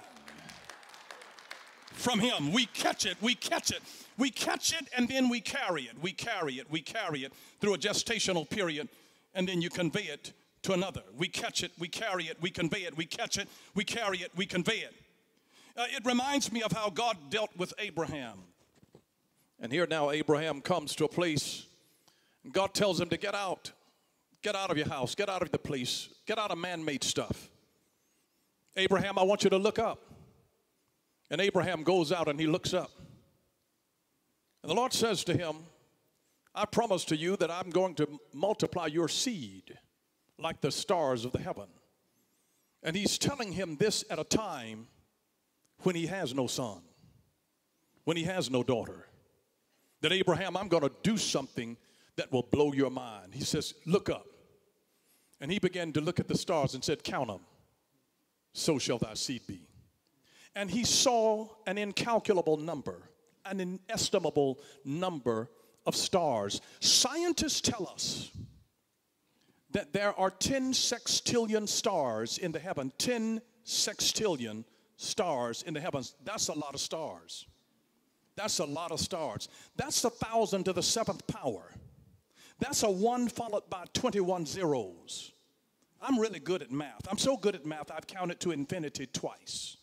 from him. We catch it, we catch it. We catch it, and then we carry it. We carry it. We carry it through a gestational period, and then you convey it to another. We catch it. We carry it. We convey it. We catch it. We carry it. We convey it. Uh, it reminds me of how God dealt with Abraham. And here now Abraham comes to a place, and God tells him to get out. Get out of your house. Get out of the place. Get out of man-made stuff. Abraham, I want you to look up. And Abraham goes out, and he looks up. And the Lord says to him, I promise to you that I'm going to multiply your seed like the stars of the heaven. And he's telling him this at a time when he has no son, when he has no daughter. That Abraham, I'm going to do something that will blow your mind. He says, look up. And he began to look at the stars and said, count them. So shall thy seed be. And he saw an incalculable number, an inestimable number of stars. Scientists tell us that there are ten sextillion stars in the heaven. ten sextillion stars in the heavens. That's a lot of stars. That's a lot of stars. That's a thousand to the seventh power. That's a one followed by twenty-one zeros. I'm really good at math. I'm so good at math, I've counted to infinity twice.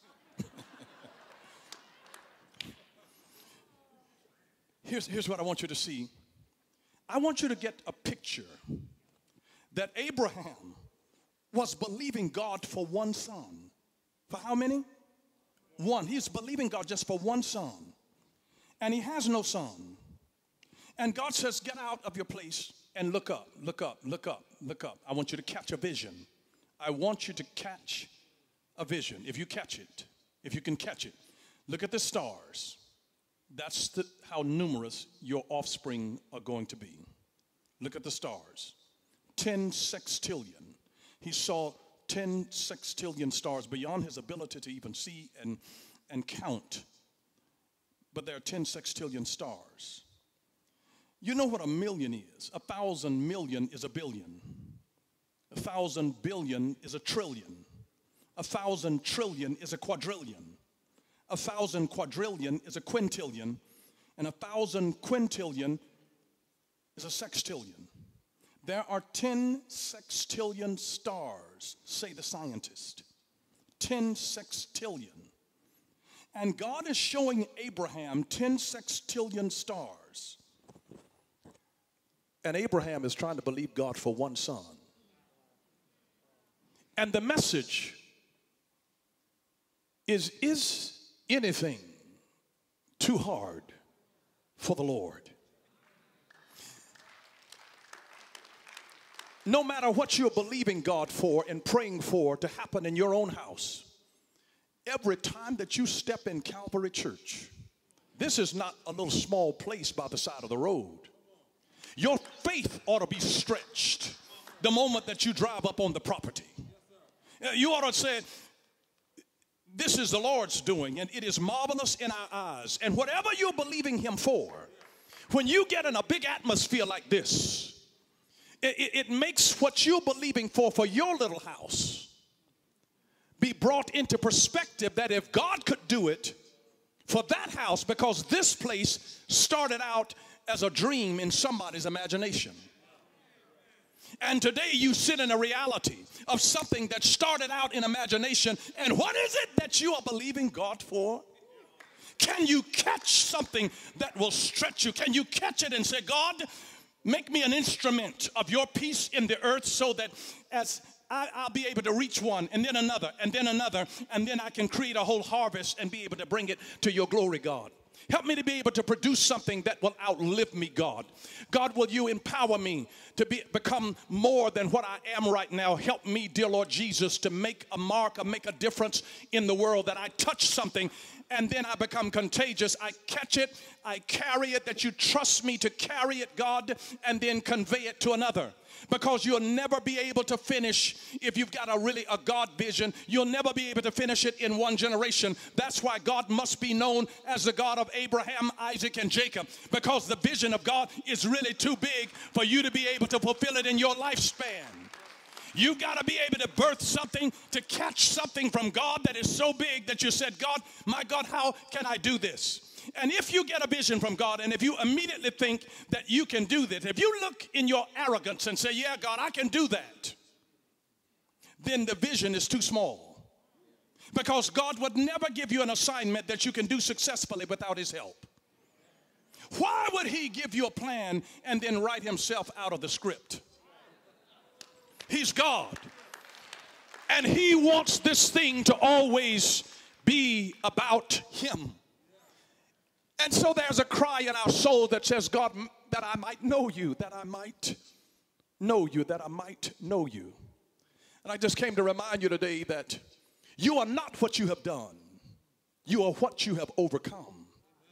here's, here's what I want you to see. I want you to get a picture that Abraham was believing God for one son. For how many? One. He's believing God just for one son. And he has no son. And God says, get out of your place and look up, look up, look up, look up. I want you to catch a vision. I want you to catch a vision. If you catch it, if you can catch it, look at the stars. That's the, how numerous your offspring are going to be. Look at the stars. ten sextillion. He saw ten sextillion stars beyond his ability to even see and, and count. But there are ten sextillion stars. You know what a million is? A thousand million is a billion. A thousand billion is a trillion. A thousand trillion is a quadrillion. A thousand quadrillion is a quintillion. And a thousand quintillion is a sextillion. There are ten sextillion stars, say the scientist. ten sextillion. And God is showing Abraham ten sextillion stars. And Abraham is trying to believe God for one son. And the message is, is anything too hard for the Lord? No matter what you're believing God for and praying for to happen in your own house, every time that you step in Calvary Church, this is not a little small place by the side of the road. Your faith ought to be stretched the moment that you drive up on the property. You ought to say, this is the Lord's doing, and it is marvelous in our eyes. And whatever you're believing him for, when you get in a big atmosphere like this, it, it, it makes what you're believing for for your little house be brought into perspective that if God could do it for that house, because this place started out as a dream in somebody's imagination. And today you sit in a reality of something that started out in imagination. And what is it that you are believing God for? Can you catch something that will stretch you? Can you catch it and say, God, make me an instrument of your peace in the earth so that as I, I'll be able to reach one and then another and then another, and then I can create a whole harvest and be able to bring it to your glory, God. Help me to be able to produce something that will outlive me, God. God, will you empower me to be, become more than what I am right now? Help me, dear Lord Jesus, to make a mark, or make a difference in the world, that I touch something and then I become contagious. I catch it, I carry it, that you trust me to carry it, God, and then convey it to another. Because you'll never be able to finish, if you've got a really a God vision, you'll never be able to finish it in one generation. That's why God must be known as the God of Abraham, Isaac, and Jacob. Because the vision of God is really too big for you to be able to fulfill it in your lifespan. You've got to be able to birth something, to catch something from God that is so big that you said, God, my God, how can I do this? And if you get a vision from God, and if you immediately think that you can do this, if you look in your arrogance and say, yeah, God, I can do that, then the vision is too small. Because God would never give you an assignment that you can do successfully without his help. Why would he give you a plan and then write himself out of the script? He's God. And he wants this thing to always be about him. And so there's a cry in our soul that says, God, that I might know you, that I might know you, that I might know you. And I just came to remind you today that you are not what you have done. You are what you have overcome.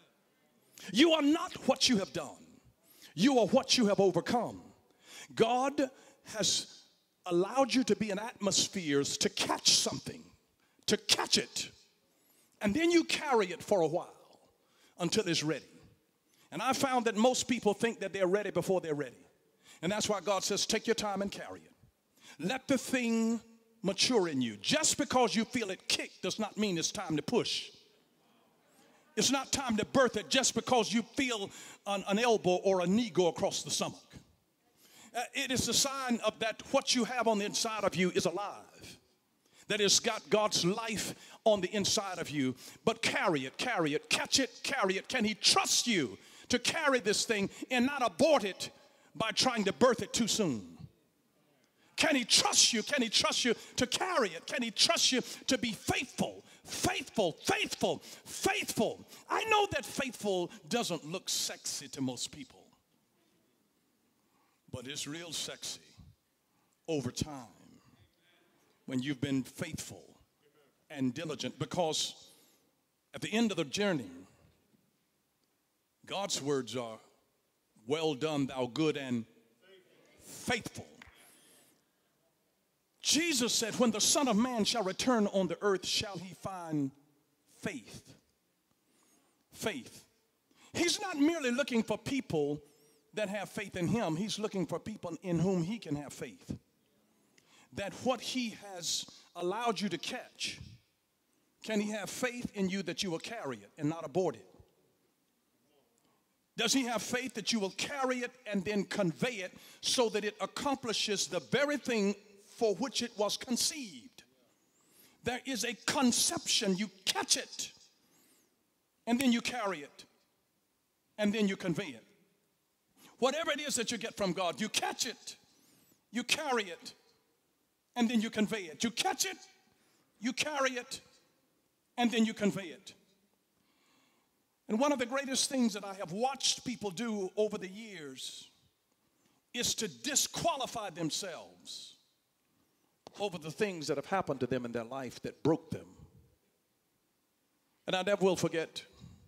You are not what you have done. You are what you have overcome. God has allowed you to be in atmospheres to catch something, to catch it. And then you carry it for a while until it's ready. And I found that most people think that they're ready before they're ready. And that's why God says, take your time and carry it. Let the thing mature in you. Just because you feel it kick does not mean it's time to push. It's not time to birth it just because you feel an, an elbow or a knee go across the stomach. Uh, it is a sign of that what you have on the inside of you is alive. That it's got God's life on the inside of you. But carry it, carry it, catch it, carry it. Can he trust you to carry this thing and not abort it by trying to birth it too soon? Can he trust you? Can he trust you to carry it? Can he trust you to be faithful? Faithful, faithful, faithful. I know that faithful doesn't look sexy to most people, but it's real sexy over time when you've been faithful and diligent, because at the end of the journey, God's words are, well done, thou good and faithful. Jesus said, when the Son of Man shall return on the earth, shall he find faith? Faith. He's not merely looking for people that have faith in him. He's looking for people in whom he can have faith. That what he has allowed you to catch, can he have faith in you that you will carry it and not abort it? Does he have faith that you will carry it and then convey it so that it accomplishes the very thing for which it was conceived? There is a conception. You catch it, and then you carry it, and then you convey it. Whatever it is that you get from God, you catch it, you carry it, and then you convey it. You catch it, you carry it, and then you convey it. And one of the greatest things that I have watched people do over the years is to disqualify themselves over the things that have happened to them in their life that broke them. And I never will forget,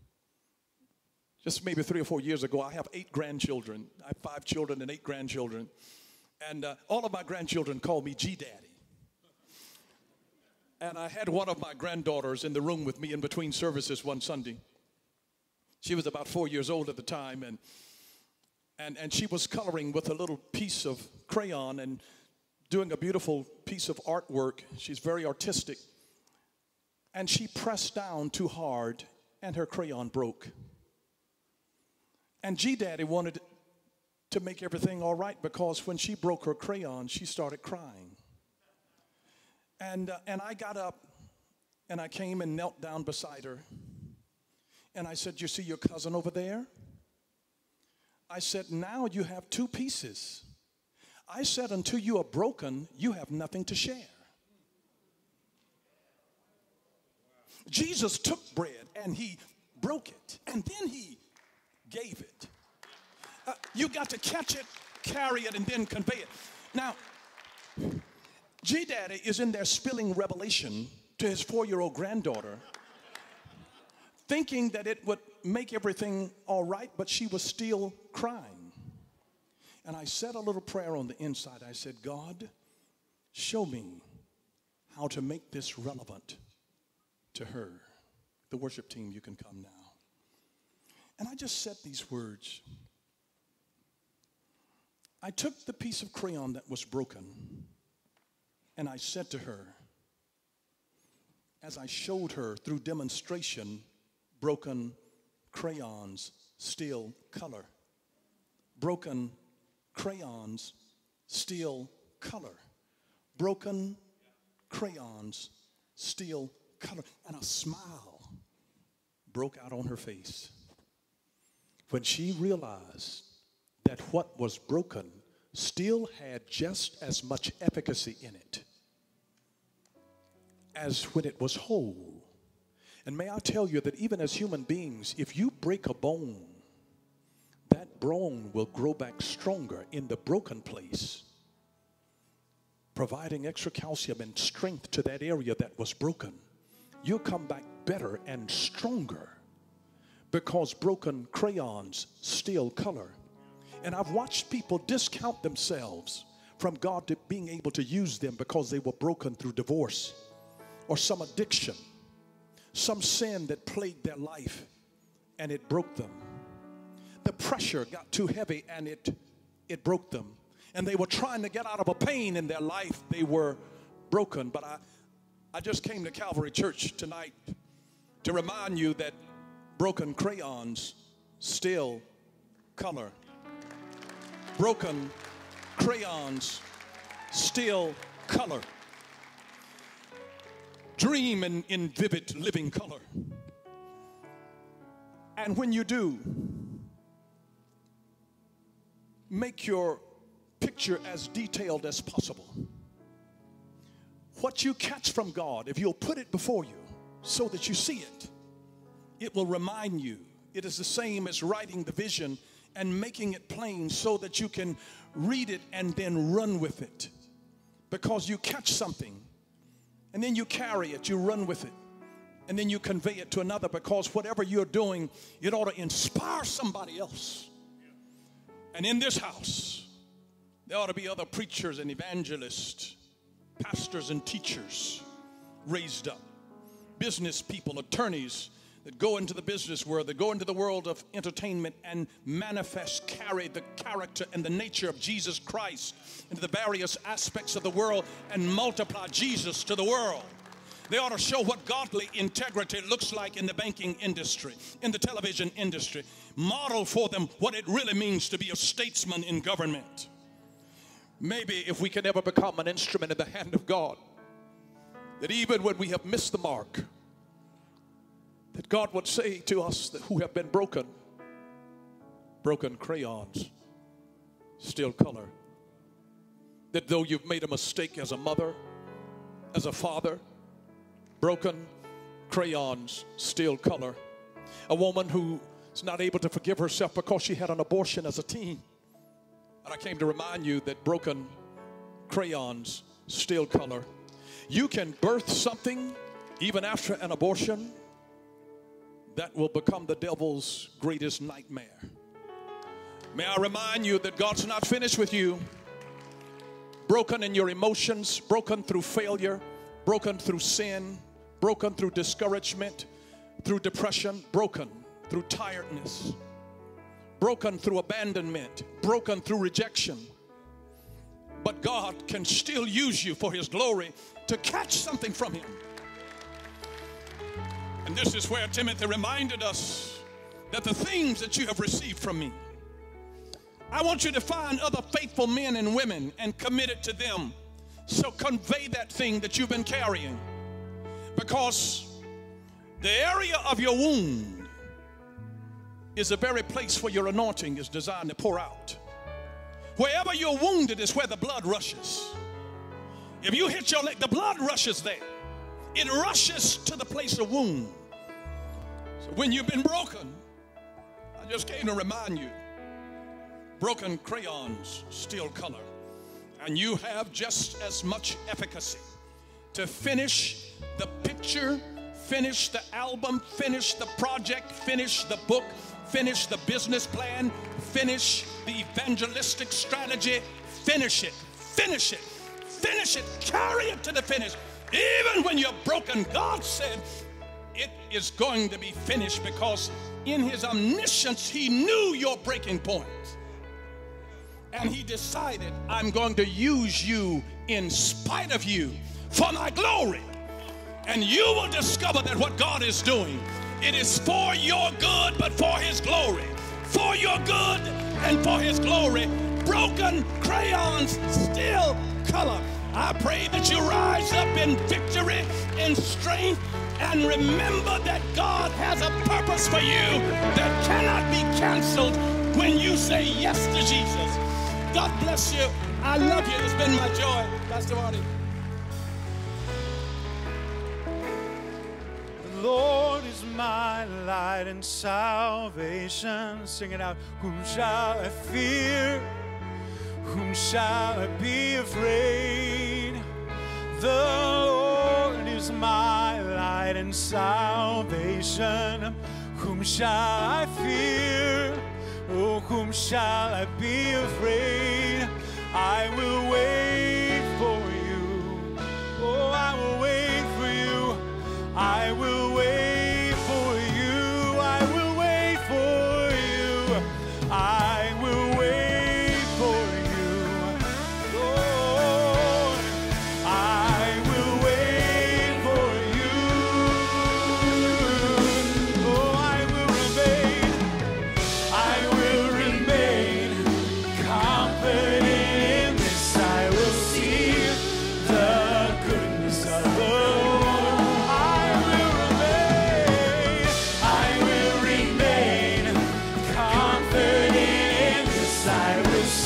just maybe three or four years ago, I have eight grandchildren. I have five children and eight grandchildren. And uh, all of my grandchildren call me G-Daddy. And I had one of my granddaughters in the room with me in between services one Sunday. She was about four years old at the time, and, and, and she was coloring with a little piece of crayon and doing a beautiful piece of artwork. She's very artistic. And she pressed down too hard, and her crayon broke. And G-Daddy wanted to make everything all right, because when she broke her crayon, she started crying. And, uh, and I got up, and I came and knelt down beside her. And I said, you see your cousin over there? I said, now you have two pieces. I said, until you are broken, you have nothing to share. Jesus took bread and he broke it, and then he gave it. Uh, you got to catch it, carry it, and then convey it. Now, G-Daddy is in there spilling revelation to his four-year-old granddaughter, thinking that it would make everything all right, but she was still crying. And I said a little prayer on the inside. I said, God, show me how to make this relevant to her. The worship team, you can come now. And I just said these words. I took the piece of crayon that was broken, and I said to her, as I showed her through demonstration, broken crayons still color. Broken crayons still color. Broken crayons still color. And a smile broke out on her face when she realized that what was broken still had just as much efficacy in it as when it was whole. And may I tell you that even as human beings, if you break a bone, that bone will grow back stronger in the broken place, providing extra calcium and strength to that area that was broken. You'll come back better and stronger because broken crayons still color. And I've watched people discount themselves from God to being able to use them because they were broken through divorce or some addiction, some sin that plagued their life, and it broke them. The pressure got too heavy and it, it broke them. and they were trying to get out of a pain in their life. They were broken. But I, I just came to Calvary Church tonight to remind you that broken crayons still color. Broken crayons still color. Dream in, in vivid living color. And when you do, make your picture as detailed as possible. What you catch from God, if you'll put it before you so that you see it, it will remind you. It is the same as writing the vision and making it plain so that you can read it and then run with it. Because you catch something and then you carry it, you run with it, and then you convey it to another, because whatever you're doing, it ought to inspire somebody else. And in this house, there ought to be other preachers and evangelists, pastors and teachers raised up, business people, attorneys that go into the business world, that go into the world of entertainment and manifest, carry the character and the nature of Jesus Christ into the various aspects of the world and multiply Jesus to the world. They ought to show what godly integrity looks like in the banking industry, in the television industry. Model for them what it really means to be a statesman in government. Maybe if we can ever become an instrument in the hand of God, that even when we have missed the mark, that God would say to us that who have been broken, broken crayons still color. That though you've made a mistake as a mother, as a father, broken crayons still color. A woman who is not able to forgive herself because she had an abortion as a teen. And I came to remind you that broken crayons still color. You can birth something even after an abortion that will become the devil's greatest nightmare. May I remind you that God's not finished with you. Broken in your emotions, broken through failure, broken through sin, broken through discouragement, through depression, broken through tiredness, broken through abandonment, broken through rejection. But God can still use you for His glory to catch something from Him. And this is where Timothy reminded us that the things that you have received from me, I want you to find other faithful men and women and commit it to them. So convey that thing that you've been carrying. Because the area of your wound is the very place where your anointing is designed to pour out. Wherever you're wounded is where the blood rushes. If you hit your leg, the blood rushes there. It rushes to the place of wound. So when you've been broken, I just came to remind you, broken crayons still color. And you have just as much efficacy to finish the picture, finish the album, finish the project, finish the book, finish the business plan, finish the evangelistic strategy, finish it, finish it, finish it, carry it to the finish. Even when you're broken, God said it is going to be finished, because in His omniscience, He knew your breaking point. And He decided, I'm going to use you in spite of you for my glory. And you will discover that what God is doing, it is for your good, but for His glory. For your good and for His glory. Broken crayons still color. I pray that you rise up in victory, in strength, and remember that God has a purpose for you that cannot be canceled when you say yes to Jesus. God bless you. I love you. It's been my joy. Pastor Marty. The Lord is my light and salvation. Sing it out. Whom shall I fear? Whom shall I be afraid? The Lord is my light and salvation. Whom shall I fear? Oh, whom shall I be afraid? I will wait for you. Oh, I will wait for you. I will wait for you. I will wait for you. I will wait for you.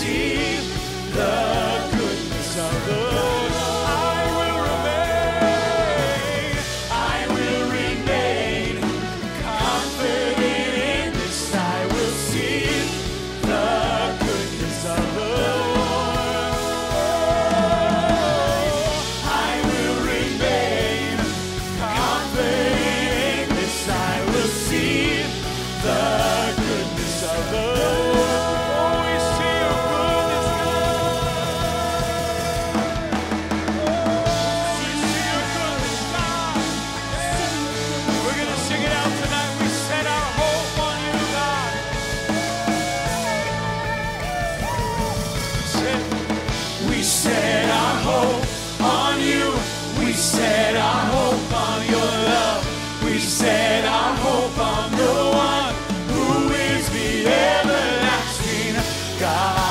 see the goodness of the Lord. I will remain, I will remain confident in this. I will see the goodness of the Lord. I will remain confident in this. I will see the goodness of the Lord. Oh, we see your goodness, God. We see your goodness, God. We're going to sing it out tonight. We set our hope on you, God. Say, we set our hope on you. We set our hope on your love. We set our hope on the one who is the everlasting God.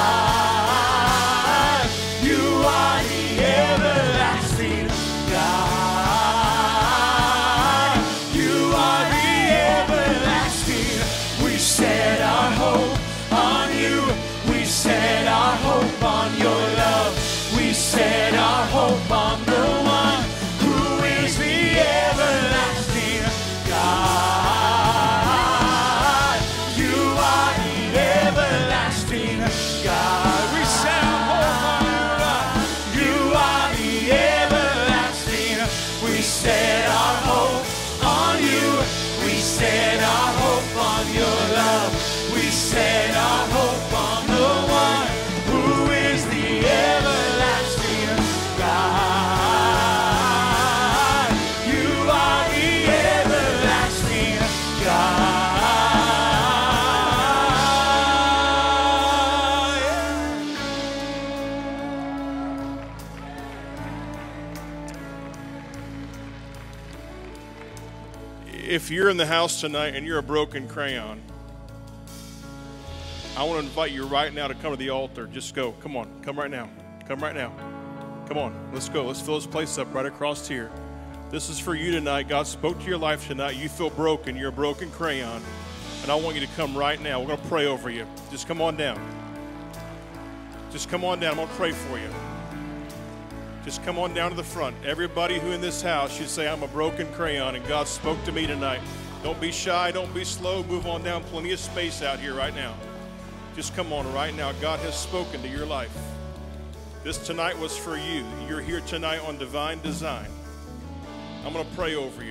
You are the everlasting God. You are the everlasting. We set our hope on you. We set our hope on your love. We set our hope on the one who is the everlasting God. You are the everlasting God. We set our hope on you, God. You are the everlasting. We set our hope on you. We set our hope on your love. We set our hope on the one who is the everlasting God. You are the everlasting God. If you're in the house tonight and you're a broken crayon, I want to invite you right now to come to the altar. Just go. Come on. Come right now. Come right now. Come on. Let's go. Let's fill this place up right across here. This is for you tonight. God spoke to your life tonight. You feel broken. You're a broken crayon. And I want you to come right now. We're going to pray over you. Just come on down. Just come on down. I'm going to pray for you. Just come on down to the front. Everybody who in this house should say, I'm a broken crayon and God spoke to me tonight. Don't be shy. Don't be slow. Move on down. Plenty of space out here right now. Just come on right now. God has spoken to your life. This tonight was for you. You're here tonight on Divine Design. I'm going to pray over you.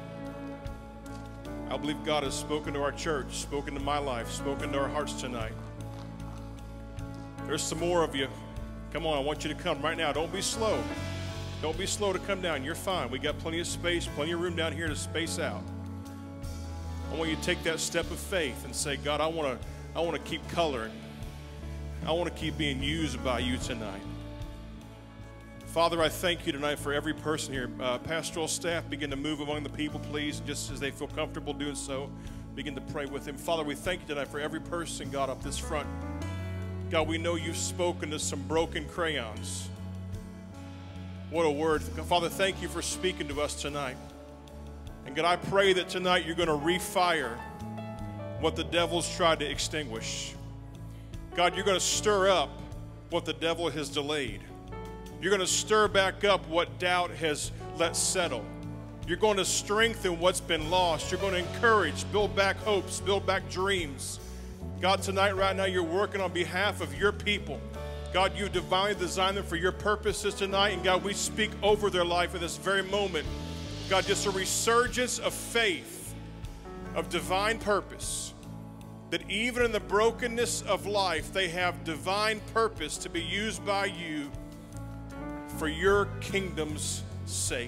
I believe God has spoken to our church, spoken to my life, spoken to our hearts tonight. There's some more of you. Come on, I want you to come right now. Don't be slow. Don't be slow to come down. You're fine. We got plenty of space, plenty of room down here to space out. I want you to take that step of faith and say, God, I want to I want to keep coloring. I want to keep being used by you tonight. Father, I thank you tonight for every person here. Uh, pastoral staff, begin to move among the people, please, just as they feel comfortable doing so. Begin to pray with them. Father, we thank you tonight for every person, God, up this front. God, we know you've spoken to some broken crayons. What a word. Father, thank you for speaking to us tonight. And God, I pray that tonight you're going to refire what the devil's tried to extinguish. God, you're going to stir up what the devil has delayed. You're going to stir back up what doubt has let settle. You're going to strengthen what's been lost. You're going to encourage, build back hopes, build back dreams. God, tonight, right now, you're working on behalf of your people. God, you divinely designed them for your purposes tonight. And God, we speak over their life in this very moment. God, just a resurgence of faith, of divine purpose. That even in the brokenness of life, they have divine purpose to be used by you for your kingdom's sake.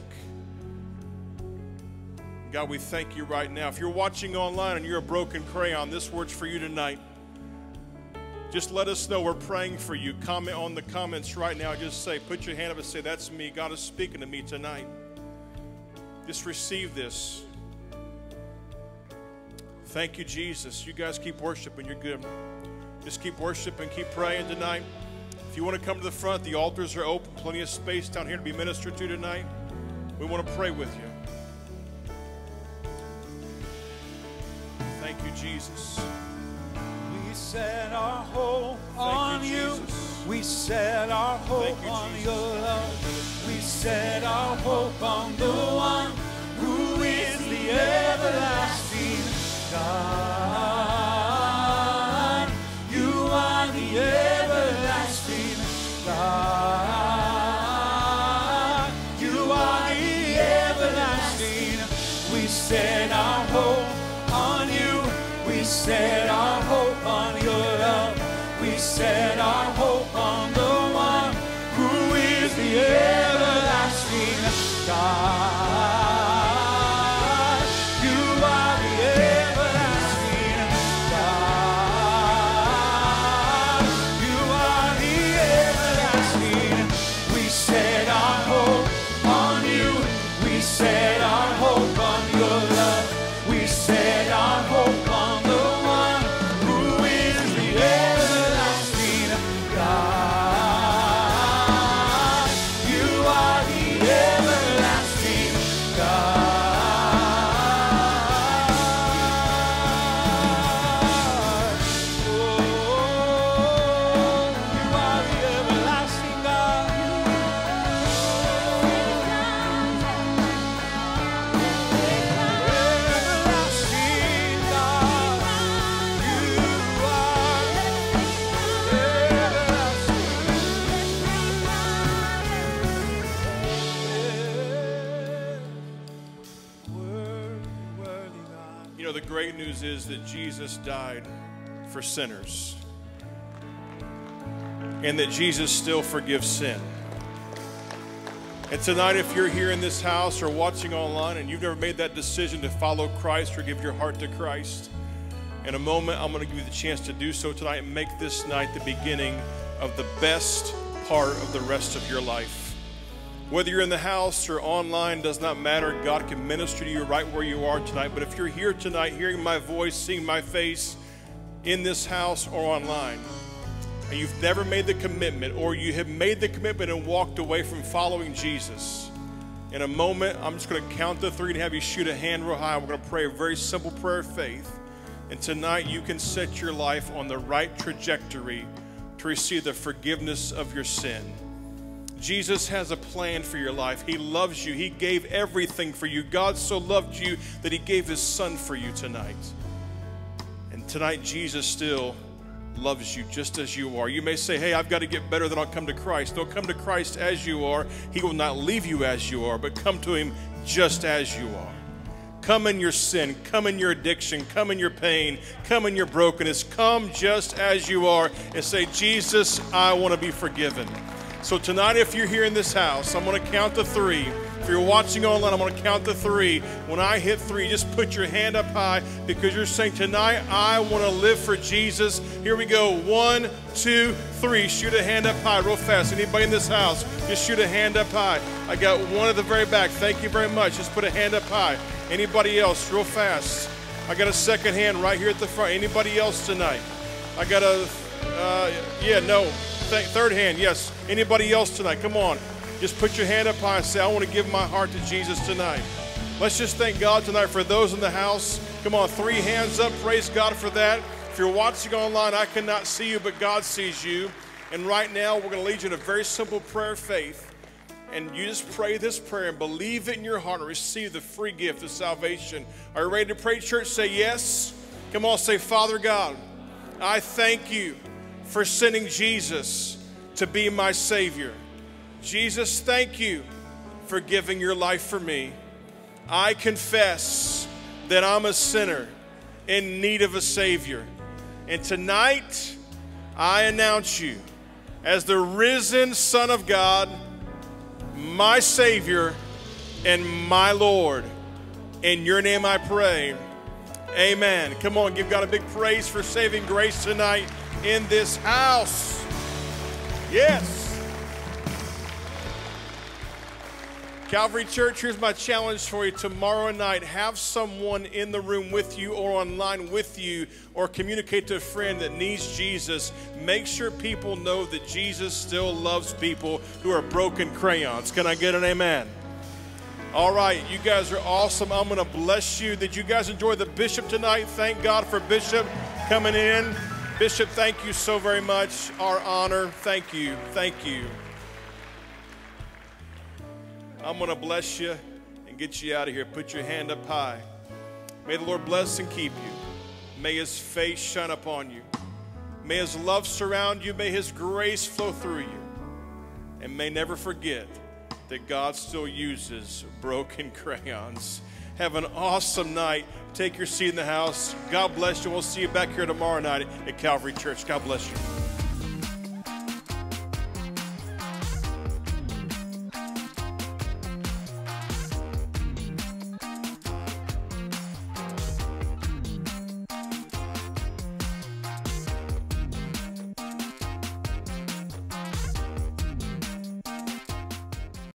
God, we thank you right now. If you're watching online and you're a broken crayon, this word's for you tonight. Just let us know we're praying for you. Comment on the comments right now. Just say, put your hand up and say, that's me. God is speaking to me tonight. Just receive this. Thank you, Jesus. You guys keep worshiping. You're good. Just keep worshiping. Keep praying tonight. If you want to come to the front, the altars are open. Plenty of space down here to be ministered to tonight. We want to pray with you. Thank you, Jesus. We set our hope on you, We set our hope Thank you, on Jesus. your love. We set our hope on the one who is the everlasting God. You are the everlasting God. You are the everlasting. We set our hope on you. We set our hope on your love. We set our hope on the one who is the everlasting God. You are the everlasting God. You are the everlasting. We set our hope on you. We set our hope on your love. We set our hope on the one who is the everlasting God. You are the everlasting God. Oh, you are the everlasting God. Everlasting God. You are everlasting. Worthy, worthy God. You know, the great news is that Jesus died for sinners, and that Jesus still forgives sin. And tonight, if you're here in this house or watching online and you've never made that decision to follow Christ or give your heart to Christ, in a moment, I'm going to give you the chance to do so tonight and make this night the beginning of the best part of the rest of your life. Whether you're in the house or online, does not matter. God can minister to you right where you are tonight. But if you're here tonight, hearing my voice, seeing my face in this house or online, and you've never made the commitment, or you have made the commitment and walked away from following Jesus, in a moment, I'm just going to count to three and have you shoot a hand real high. We're going to pray a very simple prayer of faith. And tonight, you can set your life on the right trajectory to receive the forgiveness of your sin. Jesus has a plan for your life. He loves you. He gave everything for you. God so loved you that he gave his son for you tonight. And tonight, Jesus still loves you just as you are. You may say, hey, I've got to get better, then I'll come to Christ. Don't come to Christ as you are. He will not leave you as you are, but come to him just as you are. Come in your sin, come in your addiction, come in your pain, come in your brokenness. Come just as you are and say, Jesus, I want to be forgiven. So tonight, if you're here in this house, I'm going to count to three. If you're watching online, I'm going to count to three. When I hit three, just put your hand up high because you're saying, tonight, I want to live for Jesus. Here we go. One, two, three. Shoot a hand up high real fast. Anybody in this house, just shoot a hand up high. I got one at the very back. Thank you very much. Just put a hand up high. Anybody else, real fast. I got a second hand right here at the front. Anybody else tonight? I got a, uh, yeah, no. Th- third hand, yes. Anybody else tonight? Come on. Just put your hand up high and say, I want to give my heart to Jesus tonight. Let's just thank God tonight for those in the house. Come on, three hands up. Praise God for that. If you're watching online, I cannot see you, but God sees you. And right now, we're going to lead you in a very simple prayer of faith. And you just pray this prayer and believe it in your heart and receive the free gift of salvation. Are you ready to pray, church? Say yes. Come on, say, Father God, I thank you for sending Jesus to be my Savior. Jesus, thank you for giving your life for me. I confess that I'm a sinner in need of a Savior. And tonight, I announce you as the risen Son of God, my Savior and my Lord. In your name I pray, amen. Come on, give God a big praise for saving grace tonight in this house. Yes. Calvary Church, here's my challenge for you tomorrow night. Have someone in the room with you or online with you, or communicate to a friend that needs Jesus. Make sure people know that Jesus still loves people who are broken crayons. Can I get an amen? All right, you guys are awesome. I'm going to bless you. Did you guys enjoy the bishop tonight? Thank God for Bishop coming in. Bishop, thank you so very much. Our honor. Thank you. Thank you. I'm going to bless you and get you out of here. Put your hand up high. May the Lord bless and keep you. May his face shine upon you. May his love surround you. May his grace flow through you. And may never forget that God still uses broken crayons. Have an awesome night. Take your seat in the house. God bless you. We'll see you back here tomorrow night at Calvary Church. God bless you.